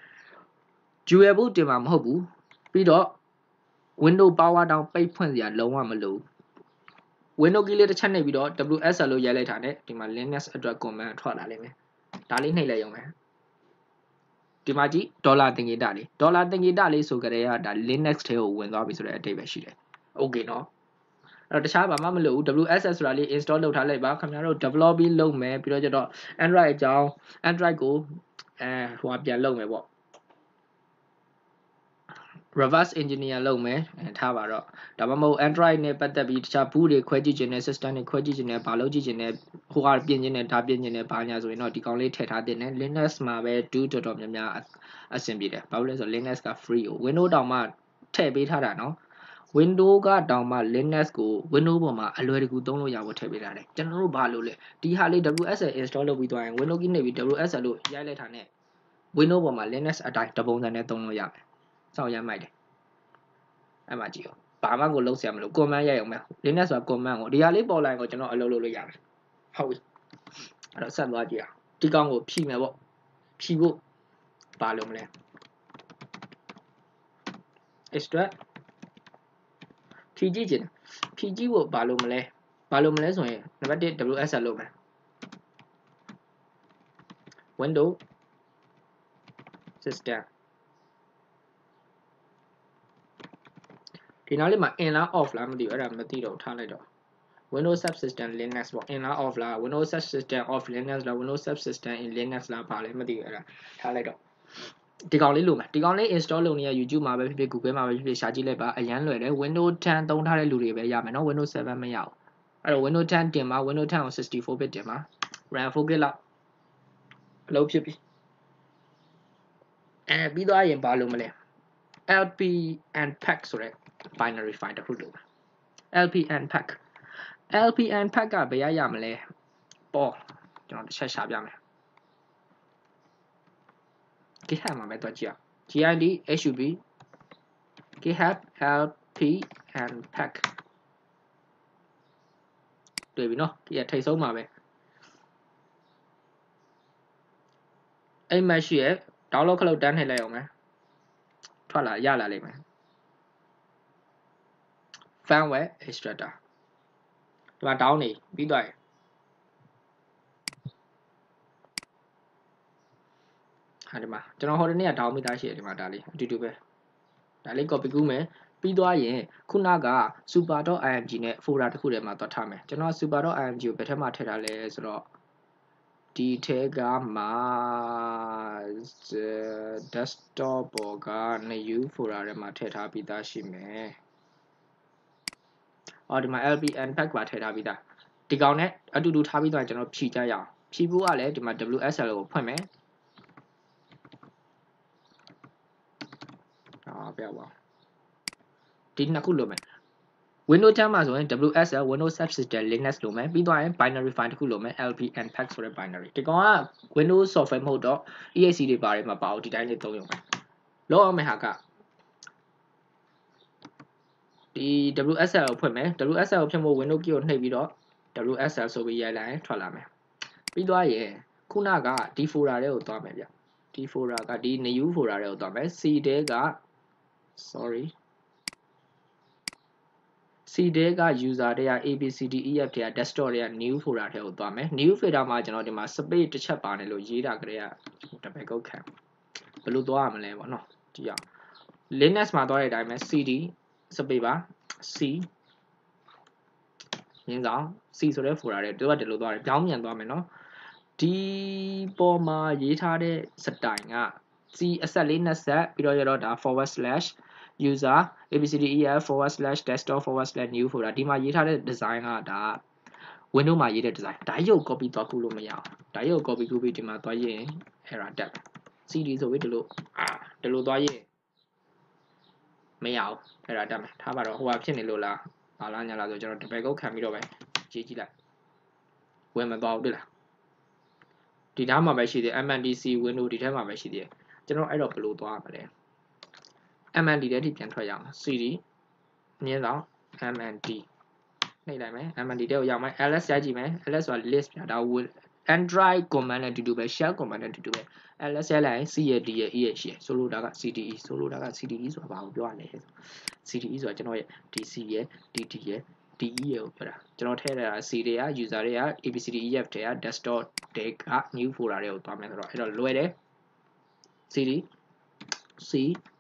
dual boot တင်မှာမဟုတ်ဘူးပြီးတော့ Windows power down ပိတ်ဖွင့်စရာလုံးဝမလို Windows key လေးတစ်ချက်နှိပ်ပြီးတော့ W S L လို့ရိုက်လိုက်တာနဲ့ဒီမှာ Linux အတွက် command ထွက်လာလိမ့်မယ်ဒါလေးနှိပ်လိုက်ရုံပဲဒီမှာကြည့်ဒေါ်လာသင်္ကေတလေးဒေါ်လာသင်္ကေတလေးဆိုကြတဲ့ကဒါ Linux ထဲကိုဝင်သွားပြီဆိုတဲ့အဓိပ္ပာယ်ရှိတယ် Okay နော်အဲ့တော့တခြားဘာမှမလုပ်ဘူး W S L ဆိုတာလေး install လုပ်ထားလိုက်ပါခင်ဗျားတို့ develop ပြီးလုပ်မယ်ပြီးတော့ကျတော့ Android အကြောင်း Android ကိုအဲဟိုပြန်လုပ်မယ်ပေါ့ reverse engineer လုပ်မယ်အဲထားပါတော့ဒါမှမဟုတ် Android နဲ့ပတ်သက်ပြီးတခြား boot တွေခွဲကြည့်ခြင်းနဲ့ system တွေခွဲကြည့်ခြင်းနဲ့ဘာလုပ်ကြည့်ခြင်းနဲ့ဟိုကပြင်ခြင်းနဲ့ဒါပြင်ခြင်းနဲ့ဘာညာဆိုရင်တော့ဒီကောင်လေးထည့်ထားတဲ့နဲ့ Linux မှာပဲ do တော်တော်များများအဆင်ပြေတယ်ဘာလို့လဲဆိုတော့ Linux က free ကို Windows တောင်မှထည့်ပေးထားတာနော် Windows ကတောင်မှ Linux ကို Windows ပေါ်မှာအလွယ်တကူသုံးလို့ရဖို့ထည့်ပေးထားတယ်ကျွန်တော်တို့ဘာလို့လဲဒီဟာလေး W S L install လုပ်ပြီးသွားရင် Windows ကြီးနေပြီး W S L လို့ရိုက်လိုက်တာနဲ့ Windows ပေါ်မှာ Linux အတိုင်းတပုံစံနဲ့သုံးလို့ရမယ်စောင့်ရမ်းမိုက်တယ်အဲ့မှာကြည့်အောင်ဘာမှကိုလုံးဆရာမလို့ command ရိုက်အောင်မယ် Linux ဆိုတာ command ကိုဒီဟာလေးပေါ်လာရင်ကိုကျွန်တော်အလုပ်လုပ်လို့ရမယ်ဟုတ်ပြီအဲ့တော့ဆက်သွားကြည့်အောင်ဒီကောင်ကိုဖြီးမယ်ပေါ့ဖြီးဖို့ဘာလုပ်မလဲ extract ဖြီးကြည့်ခြင်းဖြီးကြည့်ဖို့ဘာလုပ်မလဲဘာလုပ်မလဲဆိုရင်နံပါတ် one W S L လုပ်မယ် Windows System ဒီနောက်လေးမှာ in လား off လားမသိဘူးအဲ့ဒါမသိတော့ထားလိုက်တော့ Windows subsystem Linux ပေါ့ in လား off လား Windows subsystem off Linux လား Windows subsystem in Linux လားဘာလဲမသိဘူးအဲ့ဒါထားလိုက်တော့ဒီကောင်လေးလိုမယ်ဒီကောင်လေး install လုပ်နေရ YouTube မှာပဲဖြစ်ဖြစ် Google မှာပဲဖြစ်ဖြစ်ရှာကြည့်လိုက်ပါအရန်လွယ်တယ် Windows ten သုံးထားတဲ့လူတွေပဲရမယ်နော် Windows seven မရဘူးအဲ့တော့ Windows ten တင်ပါ Windows ten ကို sixty-four bit တင်ပါ RAM four gig လောက်အလုပ်ဖြစ်ပြီအဲပြီးသွားရင်ဘာလုပ်မလဲ L P Unpack ဆိုတဲ့ binary file တစ်ခုလုပ်ပါ L P Unpack L P Unpack ကဘယ်ရရမလဲပေါ်ကျွန်တော်တစ်ချက်ရှာပြမယ် GitHub မှာပဲတွက်ကြည့်အောင် git hub GitHub L P Unpack တွေ့ပြီနော်ဒီကထိတ်ဆုံးမှာပဲအဲ့မှာရှိရဲ့ download ခလုတ်တန်းထည့်လိုက်အောင်မယ်ထွက်လာရလာလိမ့်မယ် firmware extractor ဒီမှာ down နေပြီးသွားရင်ဟာဒီမှာကျွန်တော်ဟိုတနေ့က down မိသားရှိတယ်ဒီမှာဒါလေးအတူတူပဲဒါလေး copy ကူးမယ်ပြီးသွားရင်ခုနက super.img နဲ့ folder တစ်ခုထဲမှာသွားထားမယ်ကျွန်တော် super.img ကိုဘယ်ထက်မှထည့်ထားလဲဆိုတော့ဒီထဲကမှာ desktop ပေါ်က new folder ထဲမှာထည့်ထားပြီးသားရှိမယ်အော်ဒီမှာ L P Unpack ပါထည့်ထားပြီးသားဒီကောင်နဲ့အတူတူထားပြီးသွားရင်ကျွန်တော်ဖြည့်ကြရအောင်ဖြည့်ဖို့ကလည်းဒီမှာ W S L ကိုဖွင့်မယ်အော်ပြပါဒီနှစ်ခုလိုမယ် Windows ten မှာဆိုရင် W S L Windows subsystem Linux လိုမယ်ပြီးသွားရင် binary file တစ်ခုလိုမယ် L P Unpack ဆိုတဲ့ binary ဒီကောင်က Windows software မဟုတ်တော့ E X E တွေပါတယ်မှာပါအောင်ဒီတိုင်းလေးသုံးရုံပဲလောက်အောင်မယ်ဟာကဒီ W S L ကိုဖွင့်မယ် W S L ကိုဖွင့်ဖို့ Windows key ကိုနှိပ်ပြီးတော့ W S L ဆိုပြီးရိုက်လိုက်ရင်ထွက်လာမယ်ပြီးသွားရင်ခုနကဒီ folder တွေကိုသွားမယ်ဗျဒီ folder ကဒီ new folder တွေကိုသွားမယ် C တဲက sorry C တဲက user တွေက A B C D E F တွေက desktop တွေက new folder တွေကိုသွားမယ် new folder မှာကျွန်တော်ဒီမှာ space တစ်ချက်ပါတယ်လို့ရေးတာကြတဲ့ကတပည့်ကုတ်ခံဘယ်လိုသွားရမလဲပေါ့နော်ကြည့်အောင် Linux မှာသွားတဲ့အတိုင်းပဲ cd space ပါ C ရင်းဆောင် C ဆိုတဲ့ folder တွေတို့ကဒီလိုသွားတယ်ပြောင်းပြန်သွားမယ်နော်ဒီပေါ်မှာရေးထားတဲ့စတိုင်က C အဆက်လေးနှစ်ဆက်ပြီးတော့ရတော့ဒါ forward slash user abcdef forward slash desktop forward slash new folder ဒီမှာရေးထားတဲ့ design ကဒါ Windows မှာရေးတဲ့ design ဒါရုပ် copy သွားကူလို့မရအောင်ဒါရုပ် copy ကူပြီးဒီမှာသွားရင် error တက် cd ဆိုပြီးဒီလိုအာဒီလိုသွားရင်မရအောင် error တက်မယ်ထားပါတော့ဟိုဟာဖြစ်နေလို့လားဘာလားညာလားဆိုကျွန်တော်တပည့်ကုတ်ခံပြီးတော့ပဲကြည့်ကြည့်လိုက်ဝင်မသွားဘူးတွေ့လားဒီထဲမှာပဲရှိသေး M N D C window ဒီထဲမှာပဲရှိသေးတယ်ကျွန်တော်အဲ့တော့ဘယ်လိုသွားမလဲ M N D တဲ့ထိပြန်ထွက်ရအောင် cd မြင်းဆောင် M N D နှိပ်လိုက်မယ် M N D တဲ့ကိုရောက်မယ် ls ရိုက်ကြည့်မယ် ls ဆိုတာ list ပြဒါ Android command နဲ့တူတူပဲ shell command နဲ့တူတူပဲ ls ရိုက်လိုက်ရင် c ရဲ့ d ရဲ့ e ရဲ့ရှိရယ်ဆိုလိုတာက cde ဆိုလိုတာက cde ဆိုတာဘာကိုပြောရလဲ cde ဆိုတာကျွန်တော်ရဲ့ dc ရဲ့ dd ရဲ့ de ရဲ့ကိုပြောတာကျွန်တော်ထည့်ရတာ c တွေက user တွေက abcdef တွေက desktop တွေက new folder တွေကိုသွားမယ်ဆိုတော့အဲ့တော့လွယ်တယ် cd c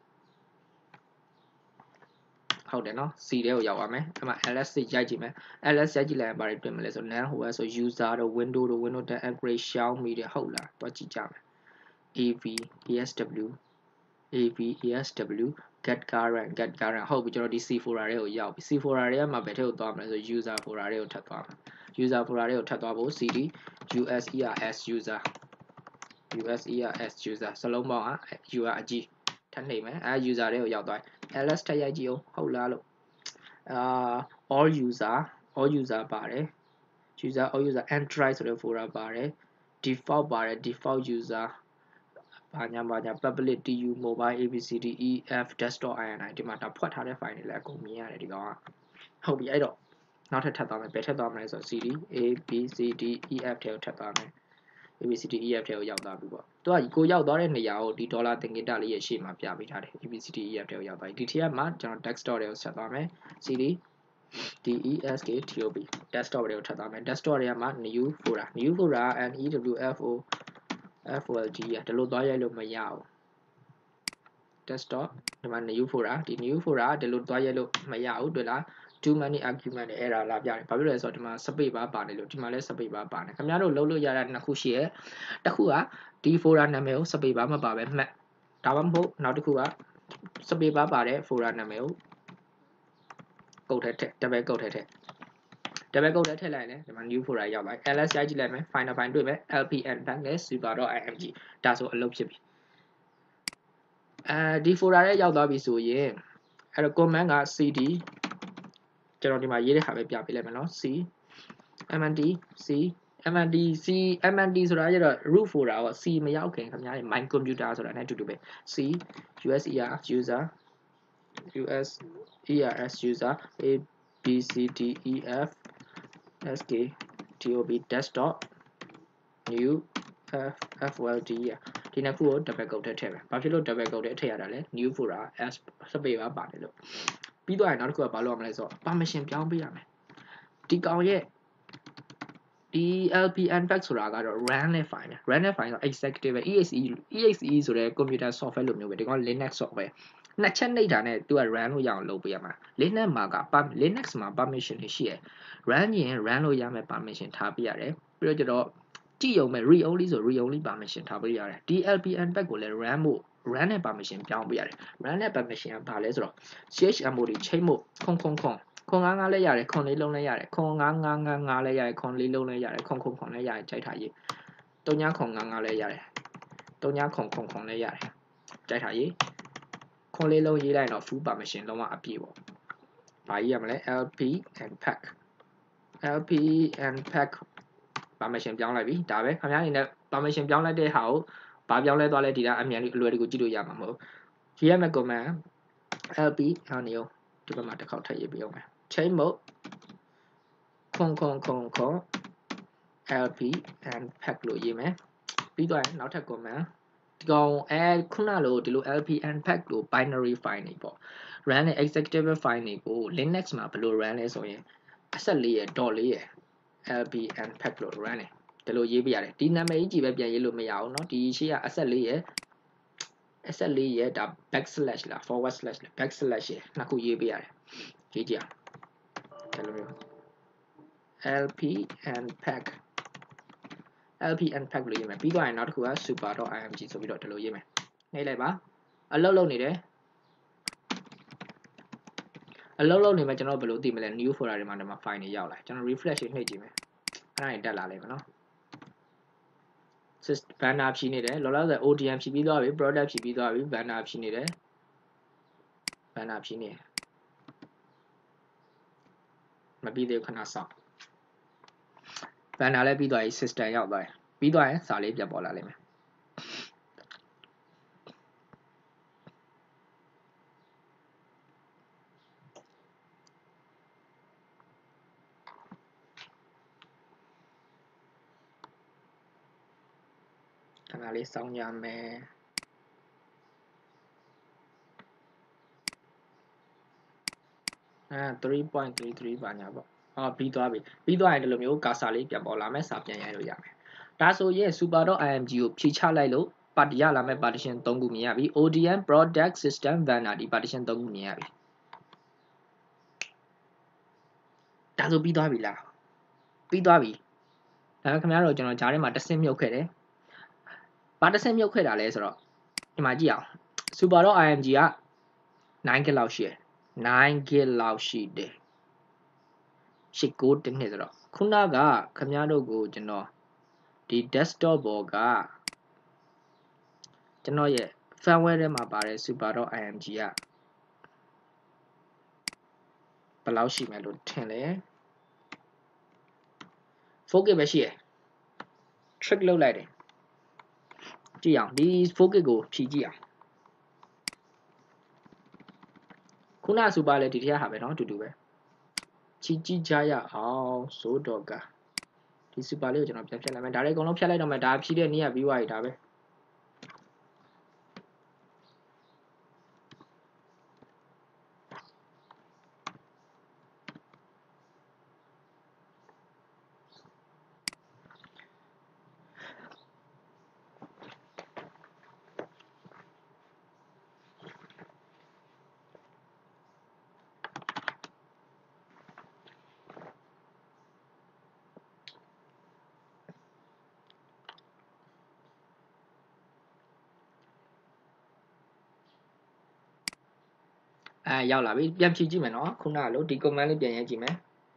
ဟုတ်တယ်နော် C တဲ့ကိုရောက်ပါမယ်အဲ့မှာ ls ရိုက်ကြည့်မယ် ls ရိုက်ကြည့်လိုက်ရင်ဘာတွေတွေ့မလဲဆို nan ဟိုကဆို user တို့ window တို့ window ten upgrade xiaomi တွေဟုတ်လားတွက်ကြည့်ကြမယ် av esw av esw get current get current ဟုတ်ပြီကျွန်တော်ဒီ c folder တွေကိုရောက်ပြီ c folder တွေကမှာဘယ်ထည့်ကိုသွားမလဲဆို user folder တွေကိုထပ်သွားမယ် user folder တွေကိုထပ်သွားဖို့ cd users user users user စလုံးပေါင်းက u ကအကြီးထပ်နှိပ်မယ်အဲ user တွေကိုရောက်သွားls ထပ်ရိုက်ကြည့်အောင်ဟုတ်လားလို့ uh all user all user ပါတယ် user all user Android ဆိုတဲ့ folder ပါတယ် default ပါတယ် default user ဘာညာဘာညာ public tu mobile abcdef desktop.ini ဒီမှာဒါဖွက်ထားတဲ့ file တွေလည်းအကုန်မြင်ရတယ်ဒီကောင်ကဟုတ်ပြီအဲ့တော့နောက်ထပ်ထပ်သွားမယ်ဘယ်ထပ်သွားမလဲဆိုတော့ cd abcdef ထဲကိုထပ်သွားမယ် abcdef ထဲကိုရောက်သွားပြီပေါ့သူကကိုရောက်သွားတဲ့နေရာကိုဒီဒေါ်လာသင်္ကေတလေးရဲ့ရှေ့မှာပြပေးထားတယ် abcdef ထဲကိုရောက်သွားပြီဒီထဲမှာကျွန်တော် desktop တွေကိုဆက်သွားမယ် cd desktop desktop တွေကိုထပ်သွားမယ် desktop တွေကမှာ new folder new folder newfo fold ရဒီလိုသွားရိုက်လို့မရဘူး desktop ဒီမှာ new folder ဒီ new folder ဒီလိုသွားရိုက်လို့မရဘူးတွေ့လား too many argument နဲ့ error လာပြတယ်ဘာဖြစ်လဲဆိုတော့ဒီမှာ space bar ပါနေလို့ဒီမှာလည်း space bar ပါနေခင်ဗျားတို့လုံးလို့ရတာနှစ်ခုရှိရယ်တစ်ခုကဒီ folder နာမည်ကို space bar မပါပဲမှတ်ဒါမှမဟုတ်နောက်တစ်ခုက space bar ပါတဲ့ folder နာမည်ကိုကုတ်ထဲထည့် double ကုတ်ထဲထည့် double ကုတ်ထဲထည့်လိုက်ရင်ဒီမှာ new folder ရောက်သွား ls ရိုက်ကြည့်လိုက်မယ် final file တွေ့မယ် lp-unpack နဲ့ super.img ဒါဆိုအလုပ်ဖြစ်ပြီအဲဒီ folder ထဲရောက်သွားပြီဆိုရင်အဲ့တော့ command က cd ကျွန်တော်ဒီမှာရေးတဲ့ဟာပဲပြပေးလိုက်မယ်နော် c mnd c mnd c mnd ဆိုတာကျတော့ root folder က c မရောက်ခင်ခင်ဗျားတွေ my computer ဆိုတာနဲ့အတူတူပဲ c user user users user abcdef skdob desktop new fold ဒီနှစ်ခုကို double ကုတ်ထဲထည့်မယ်ဘာဖြစ်လို့ double ကုတ်ထဲထည့်ရတာလဲ new folder s space bar ပါတယ်လို့ပြီးတော့နောက်တစ်ခုကဘာလုပ်ရမလဲဆိုတော့ permission ပြောင်းပေးရမယ်ဒီကောင်ရဲ့ဒီ lp-unpack ဆိုတာကတော့ run နဲ့ file နဲ့ run နဲ့ file ဆို executive exe exe ဆိုတဲ့ computer software လိုမျိုးပဲဒီကောင် linux software နှစ်ချက်နှိပ်တာနဲ့ तू က run လို့ရအောင်လုပ်ပေးရမှာ linux မှာက linux မှာ permission တွေရှိရယ် run ရင် run လို့ရမယ် permission ထားပေးရတယ်ပြီးတော့ကျတော့ကြည့်ရုံပဲ read only ဆို read only permission ထားပေးရတယ်ဒီ lp-unpack ကိုလည်း run ဖို့ run နဲ့ permission ပြောင်းပေးရတယ် run နဲ့ permission ကဘာလဲဆိုတော့ chmod ချိန်ဖို့ခွန်ခွန်ခွန်ခွန်ငါးငါးလည်းရတယ်ခွန်လေးလုံးလည်းရတယ်ခွန်ငါးငါးငါးငါးလည်းရတယ်ခွန်လေးလုံးလည်းရတယ်ခွန်ခွန်ခွန်လည်းရတယ်ကြိုက်ထားရေးတုံညာခွန်ငါးငါးလည်းရတယ်တုံညာခွန်ခွန်ခွန်လည်းရတယ်ကြိုက်ထားရေးခွန်လေးလုံးရေးလိုက်တော့ full permission လုံးဝအပြည့်ပေါ့ဘာရေးရမလဲ lp-unpack lp-unpack permission ပြောင်းလိုက်ပြီဒါပဲခင်ဗျားအနေနဲ့ permission ပြောင်းလိုက်တဲ့ဟာကိုဘာပြောင်းလဲသွားလဲဒီကအမြန်လေးအလွယ်တကူကြည့်လို့ရမှာမဟုတ်ရေးရမယ့် command lp ဟာနေအောင်ဒီဘက်မှာတစ်ခေါက်ထည့်ရေးပေးအောင်မယ် chain mode ခွန်ခွန်ခွန်ခွန် lp-unpack လို့ရေးမယ်ပြီးတော့နောက်ထပ် command ဒီကောင်အဲခုနလိုဒီလို lp-unpack လို့ binary file နေပေါ့ run နဲ့ executable file တွေကို linux မှာဘယ်လို run လဲဆိုရင်အဆက်လေးရယ် dot လေးရယ် lp-unpack လို့ run တယ်ဒီလိုရေးပြရတယ်ဒီနာမည်ကြီးပဲပြန်ရေးလို့မရဘူးเนาะဒီရှေ့ကအဆက်လေးရယ်အဆက်လေးရယ်ဒါ backslash လား forward slash လား backslash ရယ်နှစ်ခုရေးပြရတယ်ရေးကြည့်အောင်ဒီလိုမျိုး lp-unpack lp-unpack လို့ရေးမယ်ပြီးတော့ရင်နောက်တစ်ခုက super.img ဆိုပြီးတော့ဒီလိုရေးမယ်နှိပ်လိုက်ပါအလုပ်လုပ်နေတယ်အလုပ်လုပ်နေမှာကျွန်တော်ဘယ်လိုသိမလဲ new folder တွေမှာဒီမှာ file တွေရောက်လာကျွန်တော် refresh နှိပ်ကြည့်မယ်အဲ့ဒါတက်လာလိမ့်မယ်နော် banner ဖြည့်နေတယ်လောလောဆယ် odm ဖြည့်ပြီးသွားပြီ product ဖြည့်ပြီးသွားပြီ banner ဖြည့်နေတယ် banner ဖြည့်နေမပြီးသေးဘူးခဏစောင့် banner လည်းပြီးသွားပြီ system ရောက်သွားပြီပြီးသွားရင်စာလေးပြတ်ပေါ်လာလိမ့်မယ်ခဏလေးစောင့်ကြမယ်အဲ three point three three ပါညာပေါ့အော်ပြီးသွားပြီပြီးသွားရင်ဒီလိုမျိုးကာစာလေးပြန်ပေါ်လာမယ်စာပြန်ရိုက်လို့ရမယ်ဒါဆိုရင် super.img ကိုဖြည့်ချလိုက်လို့ပါတီရလာမဲ့ partition သုံးခုမြင်ရပြီ odm product system banner ဒီ partition သုံးခုမြင်ရပြီဒါဆိုပြီးသွားပြီလားပြီးသွားပြီဒါပေမဲ့ခင်ဗျားတို့ကျွန်တော်ဂျားထဲမှာတစ်ဆင့်မြုပ်ခဲ့တယ်ဘာတစ်ဆင့်မြုပ်ခဲ့တာလဲဆိုတော့ဒီမှာကြည့်အောင် super.img က nine gig လောက်ရှိတယ်nine gig လောက်ရှိတယ်eight九တစ်နှစ်ဆိုတော့ခုနကခင်ဗျားတို့ကိုကျွန်တော်ဒီ desktop ဘော်ကကျွန်တော်ရဲ့ firmware ထဲမှာပါတဲ့ super.img ကဘယ်လောက်ရှိမယ်လို့ထင်လဲ four K ပဲရှိရယ် trick လုပ်လိုက်တယ်ကြည့်အောင်ဒီ four K ကိုဖြည့်ကြည့်အောင်ခုန super လည်းဒီထက်ဟာပဲเนาะအတူတူပဲဖြည့်ကြည့်ကြရအောင်ဆိုတော့ကဒီ super လေးကိုကျွန်တော်ပြန်ဖြတ်လိုက်မယ်ဒါလေးအကုန်လုံးဖြတ်လိုက်တော့မယ်ဒါဖြည့်တဲ့နေ့ကပြီးသွားပြီဒါပဲအဲရောက်လာပြီပြန်ဖြည့်ကြည့်မယ်เนาะခုနကလို့ဒီ command လေးပြန်ရေးကြည့်မယ်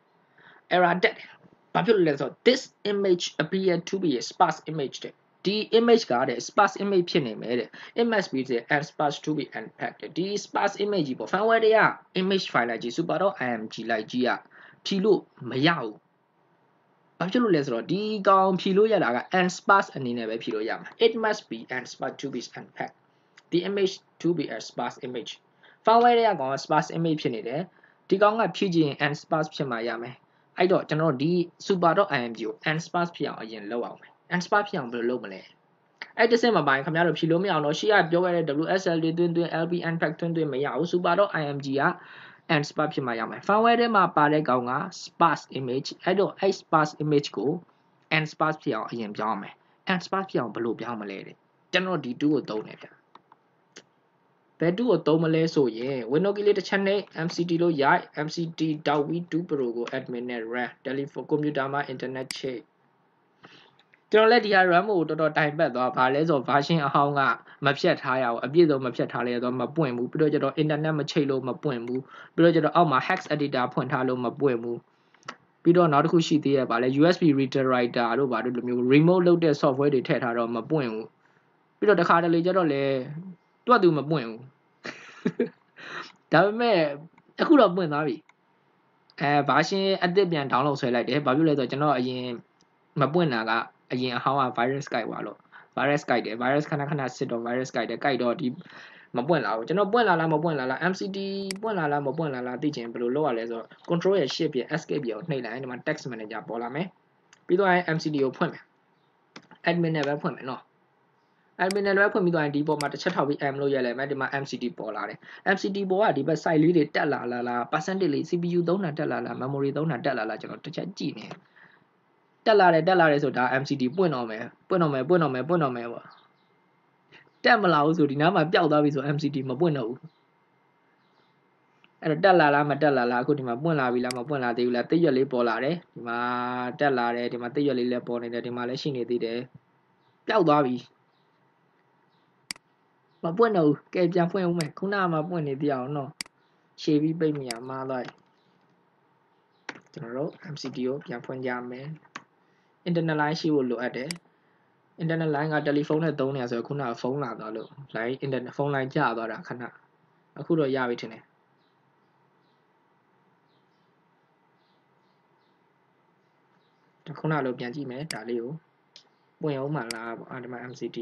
error တက်ဘာဖြစ်လို့လဲဆိုတော့ this image appear to be a sparse image တဲ့ဒီ image ကတဲ့ sparse image ဖြစ်နေမယ်တဲ့ it must be the and sparse to be unpacked ဒီ sparse image ကြီးပေါ့ firmware တွေက image file လိုက်ကြည့် super.img လိုက်ကြည့်ရဖြည့်လို့မရဘူးဘာဖြစ်လို့လဲဆိုတော့ဒီကောင်ဖြည့်လို့ရတာက unsparse အနေနဲ့ပဲဖြည့်လို့ရမှာ it must be and sparse to be unpacked the image to be a sparse image firmware တွေကကောင် sparse image ဖြစ်နေတယ်ဒီကောင်ကဖြည့်ခြင်း unsparse ဖြစ်မှရမယ်အဲ့တော့ကျွန်တော်တို့ဒီ super.img ကို unsparse ဖြစ်အောင်အရင်လုပ်အောင်မယ် unsparse ဖြစ်အောင်ဘယ်လိုလုပ်မလဲအဲ့တစ်စက်မှာပိုင်းခင်ဗျားတို့ဖြည့်လို့မရအောင်တော့ရှေ့ကပြောခဲ့တဲ့ W S L တွေတွင်းတွင်း L B unpack တွင်းတွင်းမရဘူး super.img က unsparse ဖြစ်မှရမယ် firmware ထဲမှာပါတဲ့ကောင်က sparse image အဲ့တော့အဲ့ sparse image ကို unsparse ဖြစ်အောင်အရင်ပြောင်းအောင်မယ် unsparse ဖြစ်အောင်ဘယ်လိုပြောင်းမလဲတဲ့ကျွန်တော်ဒီ two ကိုသုံးတယ်ဗျဘယ် two ကိုသုံးမလဲဆိုရင် window key လေးတစ်ချက်နဲ့ mct လို့ရိုက် mct-dongle two pro ကို admin နဲ့ run telephone computer မှာ internet ချိတ်ကျွန်တော်လည်းဒီဟာ run ဖို့တော်တော်တိုင်ပတ်သွားဗာလဲဆို version အဟောင်းကမဖြတ်ထားရအောင်အပြည့်စုံမဖြတ်ထားလဲတော့မပွင့်ဘူးပြီးတော့ကျတော့ internet မချိတ်လို့မပွင့်ဘူးပြီးတော့ကျတော့အောက်မှာ hex editor ဖွင့်ထားလို့မပွင့်ဘူးပြီးတော့နောက်တစ်ခုရှိသေးရပါလဲ U S B reader writer တို့ဗာတို့လိုမျိုး remote လုပ်တဲ့ software တွေထည့်ထားတော့မပွင့်ဘူးပြီးတော့တခါတလေကျတော့လေတွတ်သူမပွင့်ဘူးဒါပေမဲ့အခုတော့ပွင့်သွားပြီအဲ version အသစ်ပြန် download ဆွဲလိုက်တယ်ဘာဖြစ်လဲဆိုတော့ကျွန်တော်အရင်မပွင့်တာကအရင်အဟောင်းက virus ကြိုက်သွားလို့ virus ကြိုက်တယ် virus ခဏခဏစစ်တော့ virus ကြိုက်တယ်ကြိုက်တော့ဒီမပွင့်လာဘူးကျွန်တော်ပွင့်လာလားမပွင့်လာလား mct ပွင့်လာလားမပွင့်လာလားသိချင်ဘယ်လိုလုပ်ရလဲဆိုတော့ control ရဲ့ shift ရဲ့ escape ရဲ့ကိုနှိပ်လိုက်ဒီမှာ text manager ပေါ်လာမယ်ပြီးတော့ mct ကိုဖွင့်မယ် admin နဲ့ပဲဖွင့်မယ်နော် admin နဲ့လည်းဖွင့်ပြီးတော့ဒီပေါ်မှာတစ်ချက်ထောက်ပြီး m လို့ရလဲမယ်ဒီမှာ mct ပေါ်လာတယ် mct ပေါ်ကဒီဘက် site လေးတွေတက်လာလားလား percentage လေး C P U သုံးတာတက်လာလား memory သုံးတာတက်လာလားကျွန်တော်တစ်ချက်ကြည့်နေတက်လာတယ်တက်လာတယ်ဆိုဒါ mct ပွင့်တော့မယ်ပွင့်တော့မယ်ပွင့်တော့မယ်ပွင့်တော့မယ်ပေါ့တက်မလာဘူးဆိုဒီနားမှာပျောက်သွားပြီဆို mct မပွင့်တော့ဘူးအဲ့တော့တက်လာလားမတက်လာလားအခုဒီမှာပွင့်လာပြီလားမပွင့်လာသေးဘူးလားတိရွက်လေးပေါ်လာတယ်ဒီမှာတက်လာတယ်ဒီမှာတိရွက်လေးလည်းပေါ်နေတယ်ဒီမှာလည်းရှိနေသေးတယ်ပျောက်သွားပြီမပွင့်တော့ဘူးကဲပြန်ဖွင့်ဦးမယ်ခုနကမှပွင့်နေသေးအောင်နော်ရှေ့ပြီးပိတ်မြာမှားလိုက်ကျွန်တော်တို့ mct ကိုပြန်ဖွင့်ကြမယ် internet line ရှိဖို့လိုအပ်တယ် internet line ကတယ်လီဖုန်းနဲ့သုံးနေရဆိုခုနကဖုန်းလာသွားလို့ line internet ဖုန်း line ကျသွားတာခဏအခုတော့ရပြီထင်တယ်ခုနလိုပြန်ကြည့်မယ်ဒါလေးကိုပွင့်အောင်မှလားပေါ့အဲဒီမှာ mct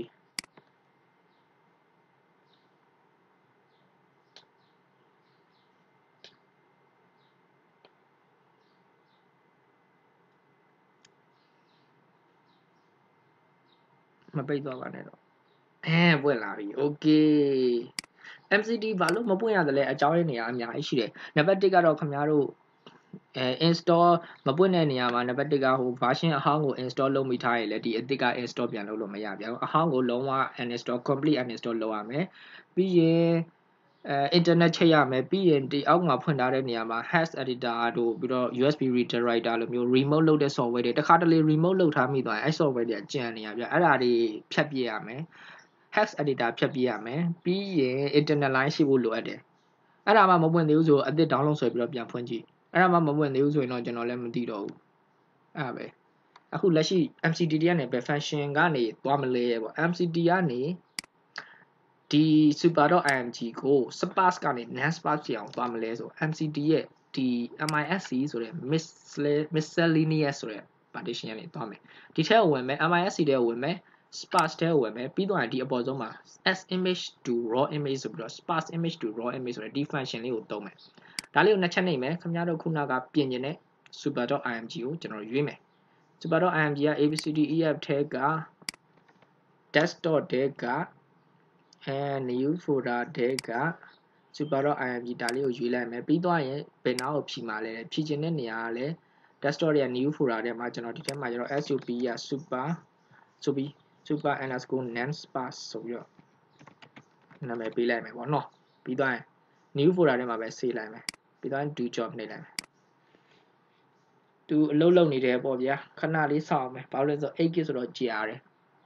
မပိတ်သွားပါနဲ့တော့အဲပွင့်လာပြီ okay mct ဘာလို့မပွင့်ရသလဲအကြောင်းရင်းနေရာအများကြီးရှိတယ်နံပါတ်oneကတော့ခင်ဗျားတို့အဲ install မပွင့်တဲ့နေရာမှာနံပါတ်oneကဟို version အဟောင်းကို install လုပ်မိထားရင်လည်းဒီအသစ်က install ပြန်လုပ်လို့မရပြန်ဘူးအဟောင်းကိုလုံးဝ uninstall complete uninstall လုပ်ရမယ်ပြီးရင်အဲ internet ချိတ်ရမယ်ပြီးရင်ဒီအောက်မှာဖွင့်ထားတဲ့နေရာမှာ hex editor တို့ပြီးတော့ U S B reader writer လိုမျိုး remote လုပ်တဲ့ software တွေတခါတလေ remote လုပ်ထားမိသွားရင်အဲ software တွေကကျန်နေရပြအဲ့ဒါတွေဖြတ်ပြရမယ် hex editor ဖြတ်ပြရမယ်ပြီးရင် internet line ရှိဖို့လိုအပ်တယ်အဲ့ဒါမှမပွင့်သေးဘူးဆိုအသစ် download ဆွဲပြီးတော့ပြန်ဖွင့်ကြည့်အဲ့ဒါမှမပွင့်သေးဘူးဆိုရင်တော့ကျွန်တော်လည်းမသိတော့ဘူးအဲ့ဒါပဲအခုလက်ရှိ mct ကနေပဲ function ကနေသွားမလဲပေါ့ mct ကနေဒီ super.img ကို sparse ကနေ non-sparse ဖြစ်အောင်သွားမလဲဆို mcd ရဲ့ဒီ misc ဆိုတဲ့ miscellaneous ဆိုတဲ့ partition ကနေသွားမယ်ဒီထဲကိုဝင်မယ် misc ထဲကိုဝင်မယ် sparse ထဲကိုဝင်မယ်ပြီးတော့ဒီအပေါ်ဆုံးမှာ s image to raw image ဆိုပြီးတော့ sparse image to raw image ဆိုတဲ့ဒီ function လေးကိုသုံးမယ်ဒါလေးကိုနှစ်ချက်နှိပ်မယ်ခင်ဗျားတို့ခုနကပြင်ကျင်တဲ့ super.img ကိုကျွန်တော်ရွေးမယ် super.img က abcdef ထဲက desktop ထဲက and new folder ထဲက super.img ဒါလေးကိုရွေးလိုက်မယ်ပြီးတော့ရင်ဘယ်နာကိုဖြီးမှာလဲဖြီးခြင်းတဲ့နေရာကလည်း desktop ရဲ့ new folder ထဲမှာကျွန်တော်ဒီထဲမှာကျွန်တော် sup က super ဆိုပြီး super underscore non-sparse ဆိုပြီးတော့နာမည်ပေးလိုက်မယ်ပေါ့နော်ပြီးတော့ new folder ထဲမှာပဲ save လိုက်မယ်ပြီးတော့ do job နှိပ်လိုက်မယ်သူအလုပ်လုပ်နေတယ်ပေါ့ဗျာခဏလေးစောင့်မယ်ဘာလို့လဲဆိုတော့ eight gig ဆိုတော့ကြာတယ်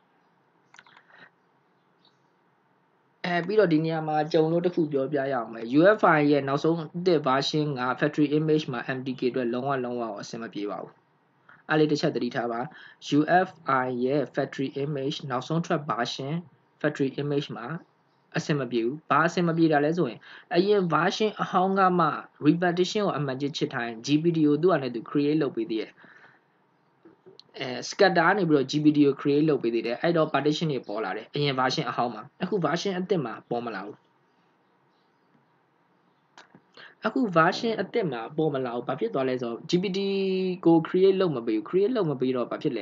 အဲပြီးတော့ဒီနေရာမှာကြုံလို့တစ်ခုပြောပြရအောင်မယ် U F I ရဲ့နောက်ဆုံးအသစ် version က factory image မှာ M D K အတွက်လုံးဝလုံးဝအဆင်မပြေပါဘူးအဲ့လေးတစ်ချက်သတိထားပါ U F I ရဲ့ factory image နောက်ဆုံးထွက် version factory image မှာအဆင်မပြေဘူးဘာအဆင်မပြေတာလဲဆိုရင်အရင် version အဟောင်းကမှ repetition ကိုအမှန်ကြီးချစ်ထားရင် G P D ကိုသူ့အနေနဲ့သူ create လုပ်ပေးသေးတယ်အဲ scatter နေပြီးတော့ G P D ကို create လုပ်ပေးသေးတယ်အဲ့တော့ partition တွေပေါ်လာတယ်အရင် version အဟောင်းမှာအခု version အသစ်မှာပေါ်မလာဘူးအခု version အသစ်မှာပေါ်မလာဘူးဘာဖြစ်သွားလဲဆိုတော့ G P D ကို create လုပ်မပေးဘူး create လုပ်မပေးတော့ဘာဖြစ်လဲ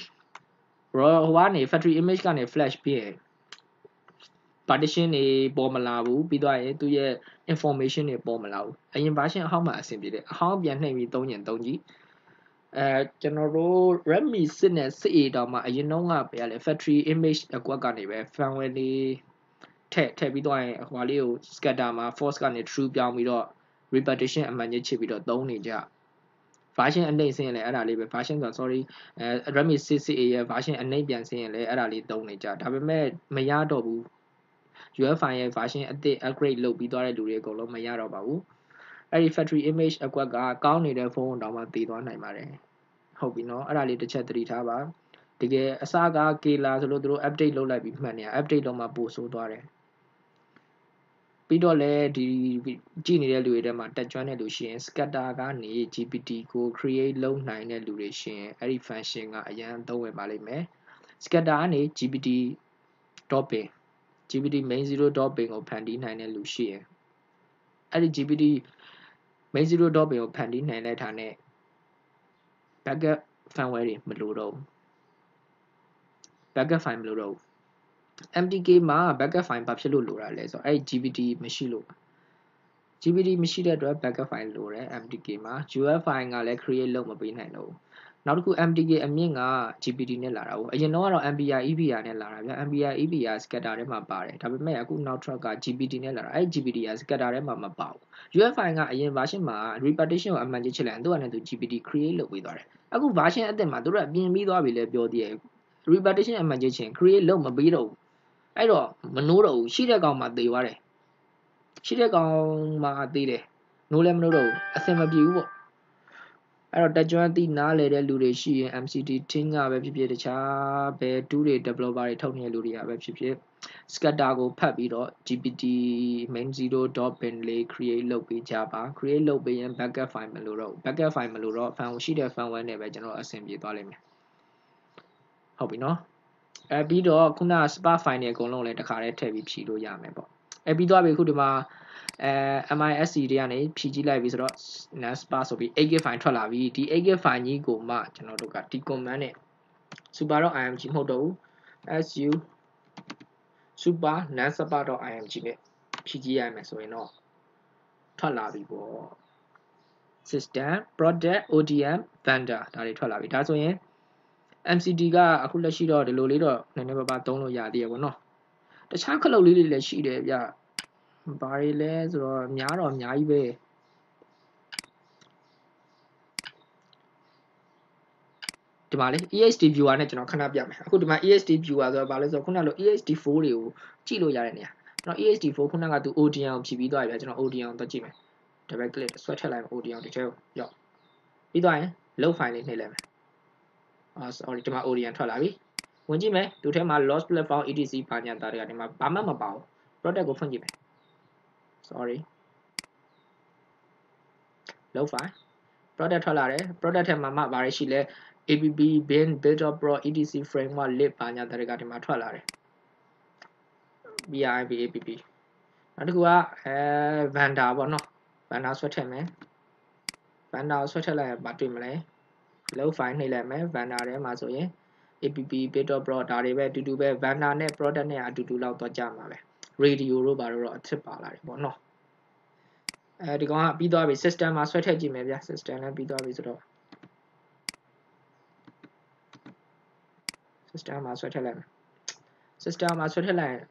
raw ဟိုကနေ factory image ကနေ flash ပြီးရင် partition တွေပေါ်မလာဘူးပြီးတော့ရင်သူရဲ့ information တွေပေါ်မလာဘူးအရင် version အဟောင်းမှာအဆင်ပြေတယ်အဟောင်းပြန်နှိပ်ပြီးသုံးရင်သုံးကြည့်အဲကျွန်တော်တို့ Redmi 6နဲ့ six A တောင်မှအရင်တုန်းကပြရလဲ factory image အကွက်ကနေပဲ firmware လေးထည့်ထည့်ပြီးတော့ရင်ဟိုလေးကို scatter မှာ force ကနေ true ပြောင်းပြီးတော့ repetition အမှန်ကြီးချစ်ပြီးတော့သုံးနေကြ version အနှိမ့်ဆင်းရင်လည်းအဲ့ဒါလေးပဲ version ဆို sorry အဲ Redmi 6 A ရဲ့ version အနှိမ့်ပြန်ဆင်းရင်လည်းအဲ့ဒါလေးသုံးနေကြဒါပေမဲ့မရတော့ဘူး U F I ရဲ့ version အသစ် upgrade လုပ်ပြီးသွားတဲ့လူတွေအကုန်လုံးမရတော့ပါဘူးအဲ့ဒီ factory image အကွက်ကကောင်းနေတဲ့ဖုန်းတောင်မှတည်သွားနိုင်ပါတယ်ဟုတ်ပြီနော်အဲ့ဒါလေးတစ်ချက်သတိထားပါတကယ်အစက Killer ဆိုလို့သူတို့ update လုပ်လိုက်ပြီးမှတ်နေရ update လုပ်မှပို့ဆိုးသွားတယ်ပြီးတော့လည်းဒီကြည့်နေတဲ့လူတွေထဲမှာတက်ကျွမ်းတဲ့လူရှိရင် scatter ကနေ G P T ကို create လုပ်နိုင်တဲ့လူတွေရှိရင်အဲ့ဒီ function ကအရင်သုံးဝင်ပါလိမ့်မယ် scatter ကနေ G P T topping G P T main zero topping ကိုဖန်တီးနိုင်တဲ့လူရှိရင်အဲ့ဒီ G P T main zero topping ကိုဖန်တီးနိုင်တဲ့ထားနဲ့ backup firmware တွေမလိုတော့ဘူး backup file မလိုတော့ဘူး M D K မှာ backup file ဘာဖြစ်လို့လိုတာလဲဆိုတော့အဲ့ G P T မရှိလို့ G P T မရှိတဲ့အတွက် backup file လိုတယ် M D K မှာ U F I ကလည်း create လုပ်မပေးနိုင်တော့ဘူးနောက်တစ်ခု M D K အမြင့်က G P T နဲ့လာတာဘူးအရင်တော့ကတော့ M B R E B R နဲ့လာတာဗျ M B R E B R scatter ထဲမှာပါတယ်ဒါပေမဲ့အခုနောက် track က G P T နဲ့လာတာအဲ့ G P T က scatter ထဲမှာမပါဘူး U F I ကအရင် version မှာ repetition ကိုအမှန်ကြီးချစ်လိုက်သူ့အနေနဲ့သူ G P T create လုပ်ပေးသွားတယ်အခု version အသစ်မှာသူတို့ကပြင်ပြီးသွားပြီလဲပြောသေးတယ် repetition အမှန်ကြီးချင် create လုပ်မပေးတော့ဘူးအဲ့တော့မနိုးတော့ဘူးရှိတဲ့ကောင်မှသေသွားတယ်ရှိတဲ့ကောင်မှသေတယ်နိုးလည်းမနိုးတော့ဘူးအဆင်မပြေဘူးပေါ့အဲ့တော့တက်ကျွမ်းသိနားလေတဲ့လူတွေရှိရင် M C T team ကပဲဖြစ်ဖြစ်တခြားဘယ် tool တွေ developer တွေထုတ်နေတဲ့လူတွေကပဲဖြစ်ဖြစ် scatter ကိုဖတ်ပြီးတော့ G P T main zero dot bin လေး create လုပ်ပေးကြပါ create လုပ်ပေးရင် backup file မလိုတော့ဘူး backup file မလိုတော့ file ရှိတဲ့ firmware နဲ့ပဲကျွန်တော်အဆင်ပြေသွားလိမ့်မယ်ဟုတ်ပြီနော်အဲပြီးတော့ခုန sparse file တွေအကုန်လုံးလည်းတစ်ခါတည်းထည့်ပြီးဖြည့်လို့ရမယ်ပေါ့အဲပြီးသွားပြီခုဒီမှာအဲ M I S C တွေကနေဖြည့်ကြည့်လိုက်ပြီဆိုတော့ non-sparse ဆိုပြီး eight gig file ထွက်လာပြီဒီ eight gig file ကြီးကိုမှကျွန်တော်တို့ကဒီ command နဲ့ super.img မဟုတ်တော့ဘူး su super non-sparse.img နဲ့ဖြည့်ကြည့်ရမယ်ဆိုရင်တော့ထွက်လာပြီပေါ့ system product O D M vendor ဒါတွေထွက်လာပြီဒါဆိုရင်M C D ကအခုလက်ရှိတော့ဒီလိုလေးတော့နည်းနည်းပါးပါးသုံးလို့ရသေးရပေါ့နော်တခြားခလုတ်လေးတွေလည်းရှိတယ်ဗျဘာတွေလဲဆိုတော့များတော့အများကြီးပဲဒီမှာလေ E X T viewer နဲ့ကျွန်တော်ခဏပြမယ်အခုဒီမှာ E X T viewer ဆိုတော့ဘာလဲဆိုတော့ခုနကလို E X T four တွေကိုကြည့်လို့ရတဲ့နေရာကျွန်တော် E X T four ခုနကသူ O D M ကိုဖြည့်ပြီးသွားပြီဗျကျွန်တော် O D M ကိုသွားကြည့်မယ် double click ဆွဲထည့်လိုက်မယ် O D M ဒီထဲကိုရောက်ပြီးသွားရင် load file လေးနှိပ်လိုက်မယ်အာ sorry ဒီမှာ O D M ထွက်လာပြီဝင်ကြည့်မယ်သူထဲမှာ lost platform etc ဘာညာတာတွေကဒီမှာဘာမှမပါဘူး product ကိုဖွင့်ကြည့်မယ် sorry low file product ထွက်လာတယ် product ထဲမှာမှဘာတွေရှိလဲ app bin builder pro etc framework lib ဘာညာတရကဒီမှာထွက်လာတယ် bib app နောက်တစ်ခုကအဲ vendor ပေါ့နော် vendor ဆွဲထည့်မယ် vendor ဆွဲထည့်လိုက်ရင်ဘာတွေ့မလဲ low file နှိပ်လိုက်မယ် vendor ထဲမှာဆိုရင် app builder pro ဒါတွေပဲအတူတူပဲ vendor နဲ့ product နဲ့အတူတူလောက်တော့ကြာမှာပဲ radio တို့ဘာလို့တော့အထစ်ပါလာတယ်ပေါ့နော်အဲဒီကောင်ကပြီးသွားပြီ system မှာဆွဲထည့်ကြည့်မယ်ဗျာ system လည်းပြီးသွားပြီဆိုတော့ system မှာဆွဲထည့်လိုက်မယ် system မှာဆွဲထည့်လိုက်ရင်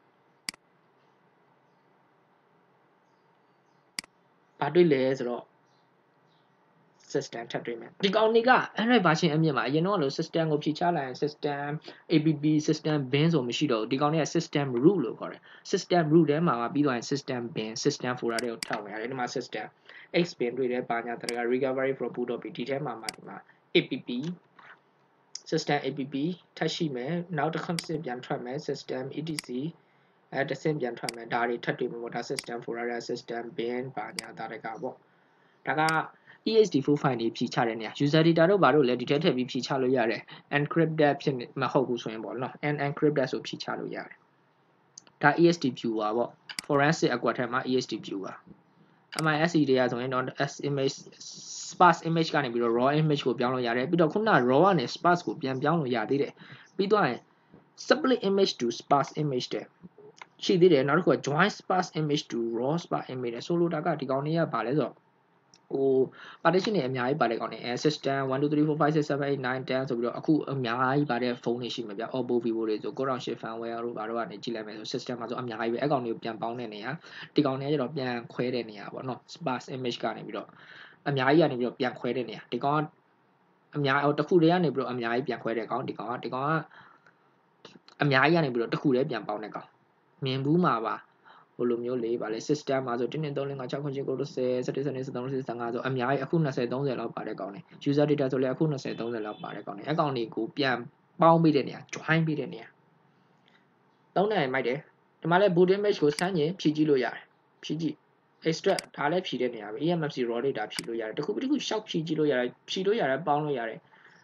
ဘာတွေ့လဲဆိုတော့ system ထပ်တွေ့မယ်ဒီကောင်တွေက Android version အမြင့်မှာအရင်တော့လို့ system ကိုဖြည့်ချလိုက်ရင် system app system bin ဆိုမရှိတော့ဘူးဒီကောင်တွေက system root လို့ခေါ်တယ် system root ထဲမှာပြီးသွားရင် system bin system folder တွေကိုထောက်ဝင်ရတယ်ဒီမှာ system x bin တွေ့တယ်ဘာညာတရက recovery from boot တော့ပြီးဒီထဲမှာမှာဒီမှာ app system app ထပ်ရှိမယ်နောက်တစ်ခါစစ်ပြန်ထွက်မယ် system etc အဲတစ်ဆင့်ပြန်ထွက်မယ်ဒါတွေထပ်တွေ့မှာပေါ့ဒါ system folder ရဲ့ system bin ဘာညာတရကပေါ့ဒါကE H D four file တွေဖြည့်ချတဲ့နေရာ user data တို့ဘာတို့လည်းဒီထဲထည့်ပြီးဖြည့်ချလို့ရတယ် encrypted ဖြစ်မဟုတ်ဘူးဆိုရင်ပေါ့နော် unencrypted ဆိုဖြည့်ချလို့ရတယ်ဒါ E H D viewer ပေါ့ forensic အကွက်ထဲမှာ E H D viewer M I S E တွေကဆိုရင်တော့ S image sparse image ကနေပြီးတော့ raw image ကိုပြောင်းလို့ရတယ်ပြီးတော့ခုန raw ကနေ sparse ကိုပြန်ပြောင်းလို့ရသေးတယ်ပြီးတော့ split image to sparse image တဲ့ရှိသေးတယ်နောက်တစ်ခုက join sparse image to raw sparse image တဲ့ဆိုလိုတာကဒီကောင်တွေကဘာလဲဆိုတော့ဟို partition တွေအများကြီးပါတဲ့ကောင်တွေအဲ system one two three four five six seven eight nine tenဆိုပြီးတော့အခုအများကြီးပါတဲ့ဖုန်းတွေရှိမှာဗျ Oppo Vivo တွေဆိုnine thousand eight firmware တို့ဘာတို့ကနေကြည့်လိုက်မယ်ဆို system မှာဆိုအများကြီးပဲအကောင်တွေကိုပြန်ပေါင်းတဲ့နေရာဒီကောင်တွေကကျတော့ပြန်ခွဲတဲ့နေရာပေါ့နော် sparse image ကနေပြီးတော့အများကြီးကနေပြီးတော့ပြန်ခွဲတဲ့နေရာဒီကောင်ကအများဟိုတစ်ခုတည်းကနေပြီးတော့အများကြီးပြန်ခွဲတဲ့ကောင်ဒီကောင်ကဒီကောင်ကအများကြီးကနေပြီးတော့တစ်ခုတည်းပြန်ပေါင်းတဲ့ကောင်မြင်ဘူးမှာပါဟိုလိုမျိုးလေးပါလေ system မှာဆိုone two three four five six seven eight nine ten eleven twelve thirteen fourteen fifteen sixteen fifteen ဆိုအများကြီးအခုtwenty thirtyလောက်ပါတဲ့ကောင်နေ user data ဆိုလည်းအခုtwenty thirtyလောက်ပါတဲ့ကောင်နေအကောင်တွေကိုပြန်ပေါင်းပေးတဲ့နေရာ join ပေးတဲ့နေရာသုံးနိုင်မိုက်တယ်ဒီမှာလဲ boot image ကိုစမ်းရင်ဖြည့်ကြည့်လို့ရတယ်ဖြည့်ကြည့် extract ဒါလည်းဖြည့်တဲ့နေရာပဲ E M F C raw data ဖြည့်လို့ရတယ်တခုပြီးတခုရှောက်ဖြည့်ကြည့်လို့ရတယ်ဖြည့်လို့ရတယ်ပေါင်းလို့ရတယ်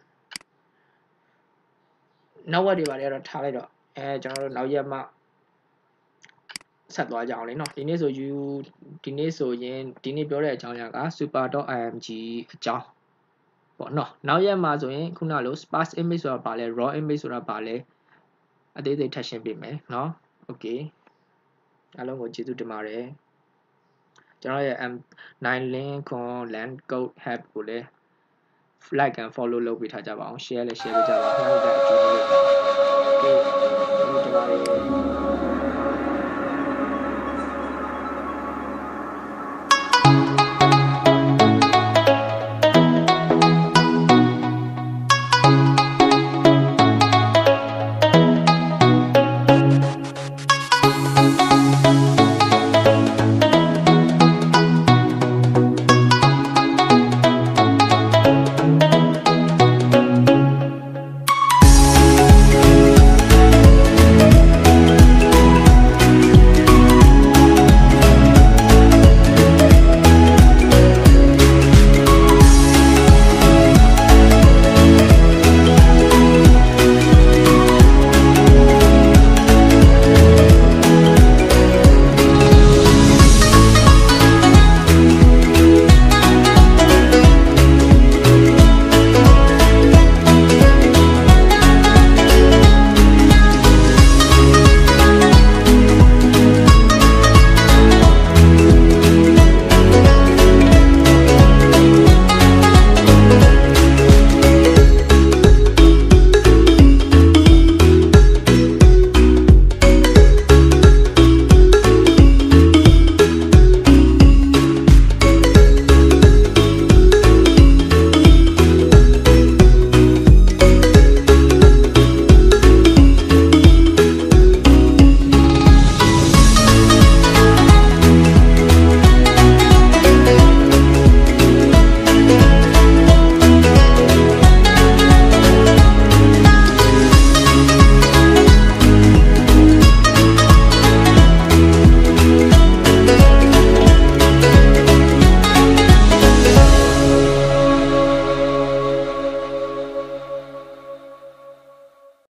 နောက်ဝက်တွေပါလေတော့ထားလိုက်တော့အဲကျွန်တော်တို့နောက်ရက်မှဆက်သွားကြအောင်လေနော်ဒီနေ့ဆို you ဒီနေ့ဆိုရင်ဒီနေ့ပြောတဲ့အကြောင်းအရာက super.img အကြောင်းပေါ့နော်နောက်ရက်မှာဆိုရင်ခုနလို sparse image ဆိုတာပါလဲ raw image ဆိုတာပါလဲအသေးသေးထပ်ရှင်းပေးမယ်နော် okay အားလုံးကိုကျေးဇူးတင်ပါတယ်ကျွန်တော်ရဲ့ M nine link con land code help ကိုလည်း like and follow လုပ်ပေးထားကြပါအောင် share လည်း share ပေးကြပါအောင်ခင်ဗျားတို့ကအကျိုးပေးပါ okay ကျေးဇူးတင်ပါတယ်